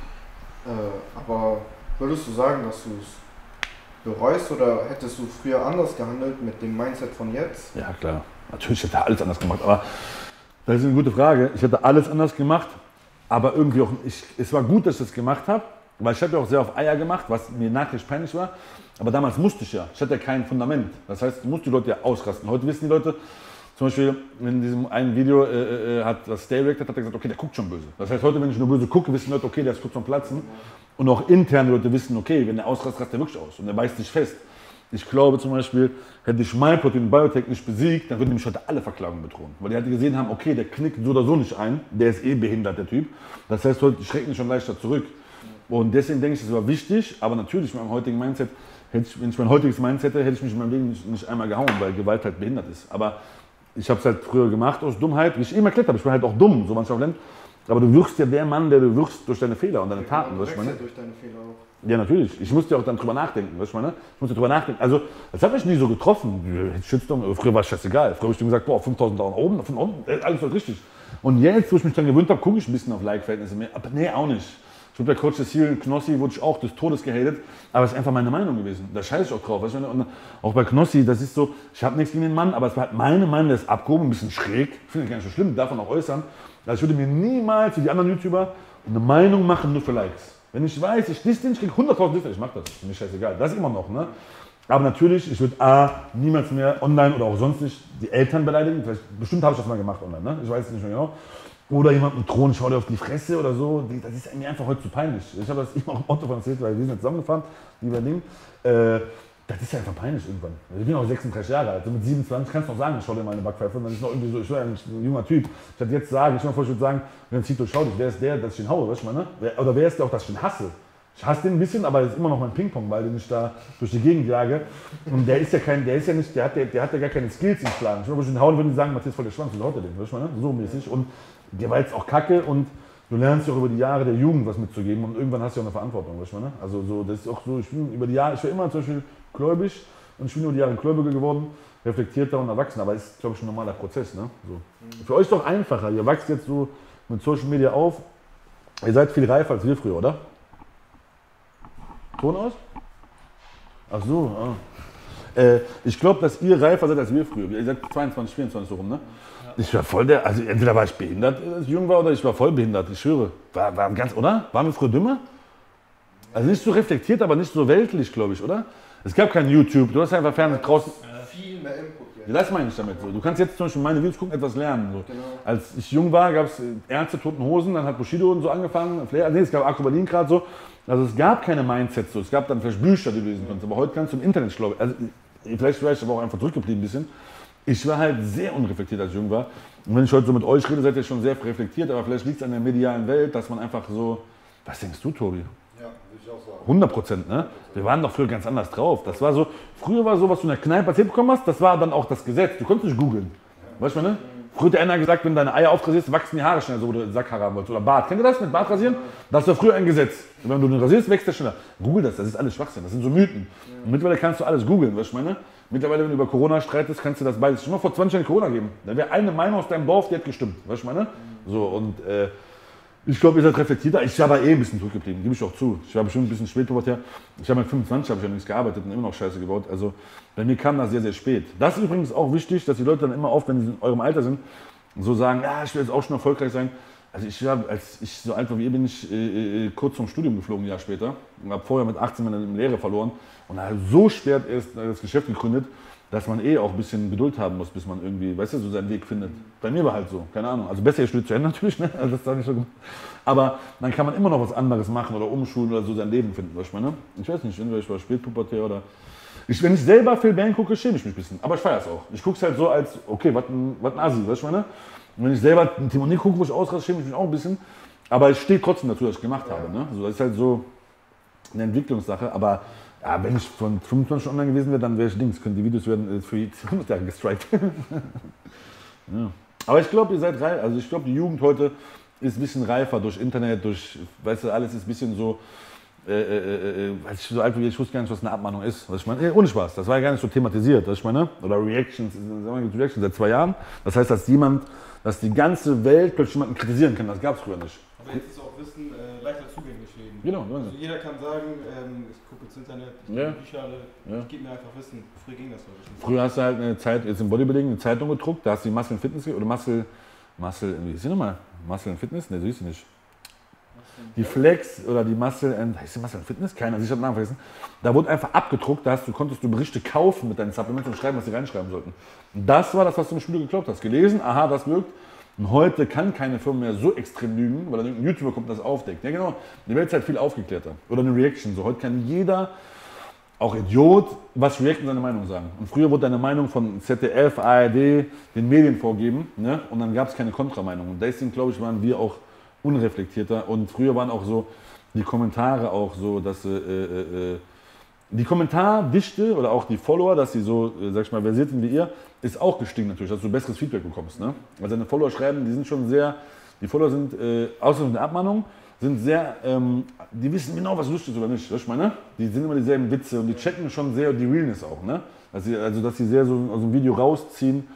Aber würdest du sagen, dass du es bereust oder hättest du früher anders gehandelt mit dem Mindset von jetzt? Ja klar, natürlich hätte er alles anders gemacht, aber das ist eine gute Frage. Ich hätte alles anders gemacht, aber irgendwie auch, es war gut, dass ich das gemacht habe, weil ich habe ja auch sehr auf Eier gemacht, was mir nachträglich peinlich war. Aber damals musste ich ja. Ich hatte ja kein Fundament. Das heißt, du musst die Leute ja ausrasten. Heute wissen die Leute, zum Beispiel in diesem einen Video hat das Stay Reacted, hat er gesagt, okay, der guckt schon böse. Das heißt, heute, wenn ich nur böse gucke, wissen die Leute, okay, der ist kurz vom Platzen. Und auch interne Leute wissen, okay, wenn der ausrastet, rastet der wirklich aus. Und der beißt sich fest. Ich glaube zum Beispiel, hätte ich MyProtein Biotech nicht besiegt, dann würden die mich heute alle Verklagen bedrohen. Weil die halt gesehen haben, okay, der knickt so oder so nicht ein. Der ist eh behindert, der Typ. Das heißt, heute schrecken die schon leichter zurück. Und deswegen denke ich, das war wichtig. Aber natürlich mit meinem heutigen Mindset, wenn ich mein heutiges Mindset hätte, hätte ich mich in meinem Leben nicht einmal gehauen, weil Gewalt halt behindert ist. Aber ich habe es halt früher gemacht aus Dummheit, wie ich immer erklärt habe. Ich bin halt auch dumm, so manchmal lernt. Aber du wirst ja der Mann, der du wirst durch deine Fehler und deine Taten. Du wächst ja durch deine Fehler auch. Ja, natürlich. Ich musste ja auch dann drüber nachdenken, weißt du, meine? Ich musste drüber nachdenken. Also, das hat mich nie so getroffen. Shitstorm, früher war es scheißegal. Früher habe ich gesagt, boah, 5.000 Dollar nach oben, von unten, alles war richtig. Und jetzt, wo ich mich dann gewöhnt habe, gucke ich ein bisschen auf Like-Verhältnisse mehr. Aber nee, auch nicht. Ich wurde bei Coach Cecil Knossi, wurde ich auch des Todes gehatet, aber es ist einfach meine Meinung gewesen. Da scheiße ich auch drauf. Weißt du? Und auch bei Knossi, das ist so, ich habe nichts gegen den Mann, aber es war halt meine Meinung, der ist abgehoben, ein bisschen schräg. Ich finde das gar nicht so schlimm, darf man auch äußern. Also ich würde mir niemals, wie die anderen YouTuber, eine Meinung machen, nur für Likes. Wenn ich weiß, ich diss den, ich kriege 100.000 Dislikes, ich mach das, ist mir scheißegal. Das ist immer noch, ne? Aber natürlich, ich würde niemals mehr online oder auch sonst nicht die Eltern beleidigen. Bestimmt habe ich das mal gemacht online, ne? Ich weiß es nicht mehr genau. Oder jemand mit Thron, schau dir auf die Fresse oder so. Das ist mir einfach heute zu peinlich. Ich habe das immer auch im Auto erzählt, weil wir sind jetzt zusammengefahren, lieber Ding. Das ist ja einfach peinlich irgendwann. Ich bin auch 36 Jahre alt. Also mit 27 kannst du noch sagen, schau dir mal eine Backpfeife. Dann ist noch irgendwie so, ich bin eigentlich ein junger Typ. Ich würde jetzt sagen, ich würde sagen, wenn Zito schau dich, wer ist der, dass ich ihn haue, weißt du, ne? Oder wer ist der auch, dass ich ihn hasse? Ich hasse den ein bisschen, aber das ist immer noch mein Ping-Pong-Ball, den ich da durch die Gegend jage. Und der hat ja gar keine Skills im Schlagen. Ich würde ihn hauen, würden die sagen, Matthias voll der Schwanz, wie haut er den, weißt du, ne? So mäßig. Und der war jetzt auch kacke und du lernst ja auch über die Jahre der Jugend was mitzugeben und irgendwann hast du ja auch eine Verantwortung, weißt du, ne? Also so, das ist auch so, ich bin über die Jahre, ich war immer zum Beispiel gläubig und ich bin über die Jahre gläubiger geworden, reflektierter und erwachsener, aber ist, glaube ich, ein normaler Prozess, ne? So. Für euch ist doch einfacher, ihr wächst jetzt so mit Social Media auf, ihr seid viel reifer als wir früher, oder? Ton aus? Ach so, ich glaube, dass ihr reifer seid als wir früher. Ihr seid 22, 24 so rum, ne? Ja. Ich war voll also entweder war ich behindert, als ich jung war, oder ich war voll behindert, ich schwöre. War ganz, oder? Waren wir früher dümmer? Also nicht so reflektiert, aber nicht so weltlich, glaube ich, oder? Es gab kein YouTube, du hast einfach Fernsehen draußen. Viel mehr Input jetzt. Das meine ich damit so. Du kannst jetzt zum Beispiel meine Videos gucken, etwas lernen. So. Genau. Als ich jung war, gab es Ärzte, Toten Hosen, dann hat Bushido und so angefangen. Es gab Akku Berlin gerade so. Also es gab keine Mindsets so. Es gab dann vielleicht Bücher, die du lesen konntest. Aber heute kannst du im Internet, glaube ich. Also vielleicht wäre ich aber auch einfach zurückgeblieben ein bisschen. Ich war halt sehr unreflektiert, als ich jung war. Und wenn ich heute so mit euch rede, seid ihr schon sehr reflektiert. Aber vielleicht liegt es an der medialen Welt, dass man einfach so. Was denkst du, Tobi? Ja, würde ich auch sagen. 100%, ne? Wir waren doch früher ganz anders drauf. Das war so, früher war so, was du in der Kneipe erzählt bekommen hast, das war dann auch das Gesetz. Du konntest nicht googeln. Weißt du, ne? Früher hat einer gesagt, wenn du deine Eier aufrasierst, wachsen die Haare schneller, so wo du Sack haben wolltest. Oder Bart. Kennt ihr das mit Bart rasieren? Das war früher ein Gesetz. Und wenn du den rasierst, wächst der schneller. Google das ist alles Schwachsinn. Das sind so Mythen. Und mittlerweile kannst du alles googeln, weißt du, meine? Mittlerweile, wenn du über Corona streitest, kannst du das beides. Schon mal vor 20 Jahren Corona geben. Da wäre eine Meinung aus deinem Dorf, die hat gestimmt. Weißt du, meine? So, und ich glaube, ihr seid reflektierter. Ich war ein bisschen zurückgeblieben, gebe ich auch zu. Ich war bestimmt ein bisschen spät pubertär. Ich habe mit 25 habe ich ja nichts gearbeitet und immer noch Scheiße gebaut. Also bei mir kam das sehr, sehr spät. Das ist übrigens auch wichtig, dass die Leute dann immer oft, wenn sie in eurem Alter sind, so sagen, ja, ich will jetzt auch schon erfolgreich sein. Also als ich so alt war wie ihr, bin ich kurz zum Studium geflogen, ein Jahr später. Und habe vorher mit 18 meine Lehre verloren. Und habe so spät erst das Geschäft gegründet, dass man auch ein bisschen Geduld haben muss, bis man irgendwie, weißt du, so seinen Weg findet. Bei mir war halt so, keine Ahnung. Also besser, ihr studiert zu Ende natürlich, ne? Also das ist nicht so gut. Aber dann kann man immer noch was anderes machen oder umschulen oder so sein Leben finden, weißt du, ne? Ich weiß nicht, entweder ich war spätpubertär oder... wenn ich selber Phil Bang gucke, schäme ich mich ein bisschen. Aber ich feiere es auch. Ich gucke es halt so als, okay, was ein Assi, weißt du, ne? Und wenn ich selber einen Timonier gucke, wo ich ausraste, schäme ich mich auch ein bisschen. Aber ich stehe trotzdem dazu, dass ich gemacht habe, ne? Also das ist halt so eine Entwicklungssache, aber... Ja, wenn ich von 25 online gewesen wäre, dann wäre ich links. Die Videos werden für 100 Jahre gestrikt. Ja. Aber ich glaube, ihr seid reif. Also ich glaube, die Jugend heute ist ein bisschen reifer durch Internet, durch, weißt du, alles ist ein bisschen so, als ich so alt war, ich wusste gar nicht, was eine Abmahnung ist. Was ich meine, ohne Spaß, das war ja gar nicht so thematisiert, was ich meine. Oder Reactions, Reactions seit 2 Jahren. Das heißt, dass die ganze Welt plötzlich jemanden kritisieren kann, das gab es früher nicht. Aber jetzt ist auch Wissen leichter zugänglich für jeden. Genau. Also jeder kann sagen, ich gucke ins Internet, ich lese Bücher alle, ich gebe mir einfach Wissen. Früher ging das heute nicht. Früher hast du halt eine Zeit, jetzt im Bodybuilding, eine Zeitung gedruckt, da hast du die Muscle Fitness oder Muscle, wie hieß die nochmal? Muscle Fitness? Ne, so hieß sie nicht. Die Flex oder die Muscle heißt die Muscle Fitness? Keiner, ich habe den Namen vergessen. Da wurde einfach abgedruckt, konntest du Berichte kaufen mit deinen Supplements und schreiben, was sie reinschreiben sollten. Und das war das, was du im Studio geglaubt hast. Gelesen, aha, das wirkt. Und heute kann keine Firma mehr so extrem lügen, weil dann irgendein YouTuber kommt und das aufdeckt. Ja genau, die Welt ist halt viel aufgeklärter. Oder eine Reaction. So, heute kann jeder, auch Idiot, was reacten, seine Meinung sagen. Und früher wurde deine Meinung von ZDF, ARD, den Medien vorgeben, ne? Und dann gab es keine Kontrameinung. Und deswegen, glaube ich, waren wir auch unreflektierter. Und früher waren auch so die Kommentare auch so, dass die Kommentardichte oder auch die Follower, dass sie so, sag ich mal, versiert sind wie ihr, ist auch gestiegen natürlich, dass du besseres Feedback bekommst. Ne? Also deine Follower schreiben, die sind schon sehr, die Follower sind, außer der Abmahnung, sind sehr, die wissen genau, was lustig ist oder nicht. Weißt du, ich meine? Die sind immer dieselben Witze und die checken schon sehr die Realness auch. Ne? Also dass sie sehr so aus dem Video rausziehen,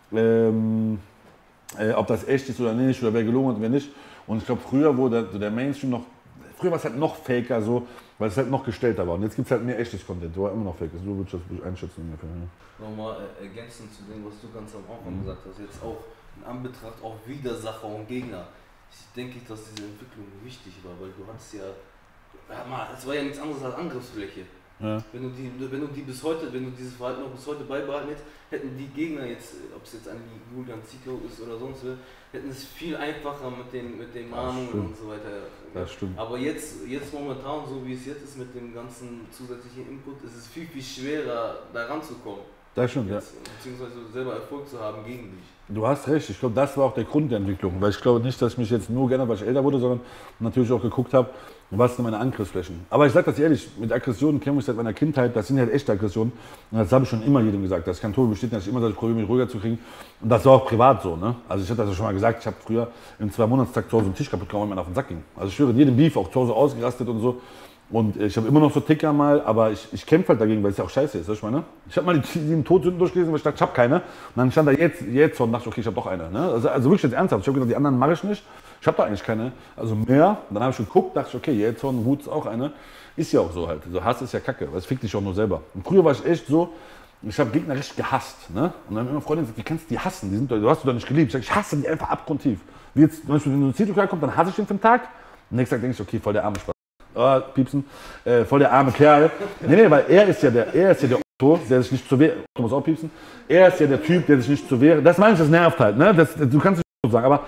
ob das echt ist oder nicht, oder wer gelogen hat oder wer nicht. Und ich glaube, früher wurde der Mainstream noch, früher war es halt noch faker so, weil es halt noch gestellter war. Und jetzt gibt es halt mehr echtes Content, wo immer noch fake ist. So würde ich das einschätzen ungefähr. Ja. Nochmal ergänzend zu dem, was du ganz am Anfang gesagt hast, jetzt auch in Anbetracht auch Widersacher und Gegner. Ich denke, dass diese Entwicklung wichtig war, weil du hattest ja, es war ja nichts anderes als Angriffsfläche. Ja. Wenn du die bis heute, wenn du dieses Verhalten noch bis heute beibehalten hättest, hätten die Gegner jetzt, ob es jetzt an die Julian Zietlow ist oder sonst wer, hätten es viel einfacher mit den Mahnungen und so weiter. Das stimmt. Aber jetzt momentan, so wie es jetzt ist mit dem ganzen zusätzlichen Input, ist es viel, viel schwerer, da ranzukommen. Das stimmt, jetzt, ja. Beziehungsweise selber Erfolg zu haben gegen dich. Du hast recht, ich glaube, das war auch der Grund der Entwicklung, weil ich glaube nicht, dass ich mich jetzt nur geändert, weil ich älter wurde, sondern natürlich auch geguckt habe, was sind meine Angriffsflächen. Aber ich sage das ehrlich, mit Aggressionen kämpfe ich seit meiner Kindheit, das sind halt echte Aggressionen. Und das habe ich schon immer jedem gesagt. Das kann Tobi bestätigen, dass ich immer sage, ich probiere mich ruhiger zu kriegen. Und das war auch privat so. Ne? Also ich habe das ja schon mal gesagt, ich habe früher im 2-Monatstag zu Hause einen Tisch kaputt gemacht, wenn man auf den Sack ging. Also ich schwöre, in jedem Beef auch zu Hause ausgerastet und so. Und ich habe immer noch so Ticker mal, aber ich kämpfe halt dagegen, weil es ja auch scheiße ist, weißt du, ich meine? Ich habe mal die 7 Todsünden durchgelesen, weil ich dachte, ich habe keine. Und dann stand da jetzt und dachte ich, okay, ich habe doch eine. Ne? Also wirklich jetzt ernsthaft. Ich habe gesagt, die anderen mache ich nicht. Ich habe da eigentlich keine. Also mehr. Dann habe ich geguckt, dachte ich, okay, jetzt und Wut ist auch eine. Ist ja auch so halt. So Hass ist ja Kacke, weil es fickt dich auch nur selber. Und früher war ich echt so, ich habe Gegner richtig gehasst. Ne? Und dann haben immer Freunde gesagt, wie kannst du die hassen? Du hast du doch nicht geliebt. Ich sage, ich hasse die einfach abgrundtief. Wie jetzt, zum Beispiel, wenn ein Zieltuch kommt, dann hasse ich den für den Tag. Und nächsten Tag denke ich, okay, voll der arme Spaß. Piepsen, voll der arme Kerl. Nee, weil er ist ja der Otto, der sich nicht zur Wehr, Otto muss auch piepsen. Er ist ja der Typ, der sich nicht zur Wehr, das meine ich, das nervt halt, ne? Du kannst es nicht so sagen, aber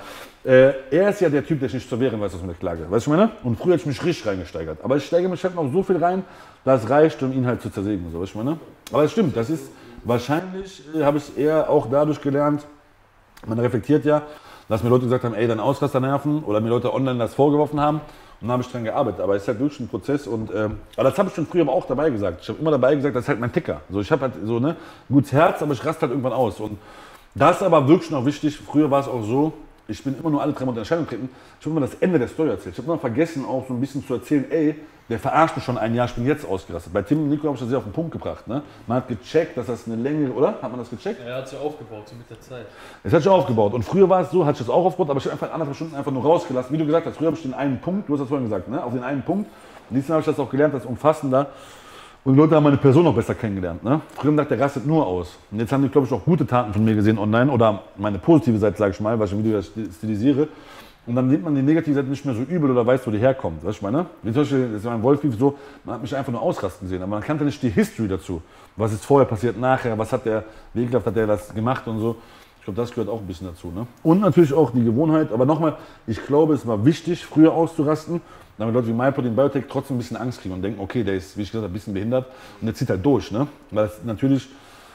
er ist ja der Typ, der sich nicht zur Wehren weiß, was mit der Klage. Weißt du, was ich meine? Und früher hätte ich mich richtig reingesteigert. Aber ich steige mich halt noch so viel rein, dass es reicht, um ihn halt zu zersägen. So, weißt du, was ich meine? Aber es stimmt, das ist, wahrscheinlich habe ich es eher auch dadurch gelernt, man reflektiert ja, dass mir Leute gesagt haben, ey, dein Ausraster nerven, oder mir Leute online das vorgeworfen haben. Und dann habe ich dran gearbeitet, aber es ist halt wirklich ein Prozess und aber das habe ich schon früher aber auch dabei gesagt. Ich habe immer dabei gesagt, das ist halt mein Ticker. So, ich habe halt so ein gutes Herz, aber ich raste halt irgendwann aus. Und das ist aber wirklich noch wichtig. Früher war es auch so, ich bin immer nur alle 3 Monate in Erscheinung getreten. Ich habe immer das Ende der Story erzählt. Ich habe immer vergessen, auch so ein bisschen zu erzählen, ey, der verarscht mich schon ein Jahr, ich bin jetzt ausgerastet. Bei Tim und Nico habe ich das sehr auf den Punkt gebracht. Ne? Man hat gecheckt, dass das eine längere, oder? Hat man das gecheckt? Ja, er hat es ja aufgebaut, so mit der Zeit. Es hat sich aufgebaut. Und früher war es so, hatte ich das auch aufgebaut, aber ich habe einfach 1,5 Stunden einfach nur rausgelassen. Wie du gesagt hast, früher habe ich den einen Punkt, du hast das vorhin gesagt, ne? Auf den einen Punkt. Und diesmal habe ich das auch gelernt, das umfassender. Und die Leute haben meine Person noch besser kennengelernt. Ne? Früher haben gedacht, der rastet nur aus. Und jetzt haben die, glaube ich, auch gute Taten von mir gesehen online. Oder meine positive Seite, sage ich mal, weil ich im Video das stilisiere. Und dann nimmt man die negative Seite nicht mehr so übel oder weiß, wo die herkommt. Weißt du, ich meine? Wie zum Beispiel, das war ein Wolf so, man hat mich einfach nur ausrasten sehen. Aber man kannte nicht die History dazu. Was ist vorher passiert, nachher, was hat der, wie ekelhaft hat der das gemacht und so. Ich glaube, das gehört auch ein bisschen dazu. Ne? Und natürlich auch die Gewohnheit. Aber nochmal, ich glaube, es war wichtig, früher auszurasten, damit Leute wie MyProtein Biotech trotzdem ein bisschen Angst kriegen und denken, okay, der ist, wie ich gesagt habe, ein bisschen behindert und der zieht halt durch. Ne? Weil es natürlich,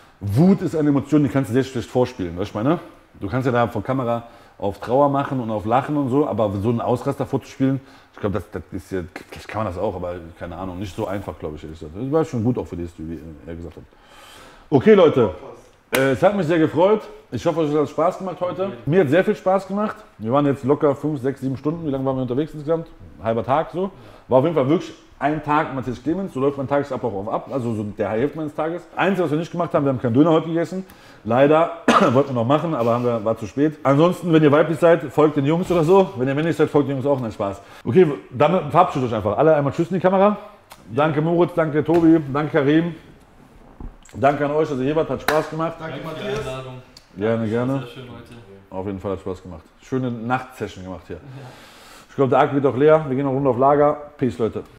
Wut ist eine Emotion, die kannst du sehr schlecht vorspielen. Weißt du, meine? Du kannst ja da vor Kamera auf Trauer machen und auf Lachen und so, aber so einen Ausraster vorzuspielen, ich glaube, das ist ja, vielleicht kann man das auch, aber keine Ahnung, nicht so einfach, glaube ich, ehrlich gesagt. Das war schon gut auch für die, wie er gesagt hat. Okay, Leute, es hat mich sehr gefreut. Ich hoffe, euch hat es Spaß gemacht heute. Mir hat sehr viel Spaß gemacht. Wir waren jetzt locker 5, 6, 7 Stunden. Wie lange waren wir unterwegs insgesamt? Halber Tag so. War auf jeden Fall wirklich ein Tag Matthias Clemens. So läuft mein Tagesablauf auch ab. Also so der Hälfte meines Tages. Einzige, was wir nicht gemacht haben, wir haben keinen Döner heute gegessen. Leider, wollten wir noch machen, aber war zu spät. Ansonsten, wenn ihr weiblich seid, folgt den Jungs oder so. Wenn ihr männlich seid, folgt den Jungs auch. Nein, Spaß. Okay, dann verabschiedet euch einfach. Alle einmal Tschüss in die Kamera. Danke Moritz, danke Tobi, danke Karim. Danke an euch, dass ihr hier wart, hat Spaß gemacht. Danke Matthias. Gerne, gerne. Sehr schön heute. Auf jeden Fall hat Spaß gemacht. Schöne Nachtsession gemacht hier. Ich glaube, der Akku wird auch leer. Wir gehen noch runter auf Lager. Peace, Leute.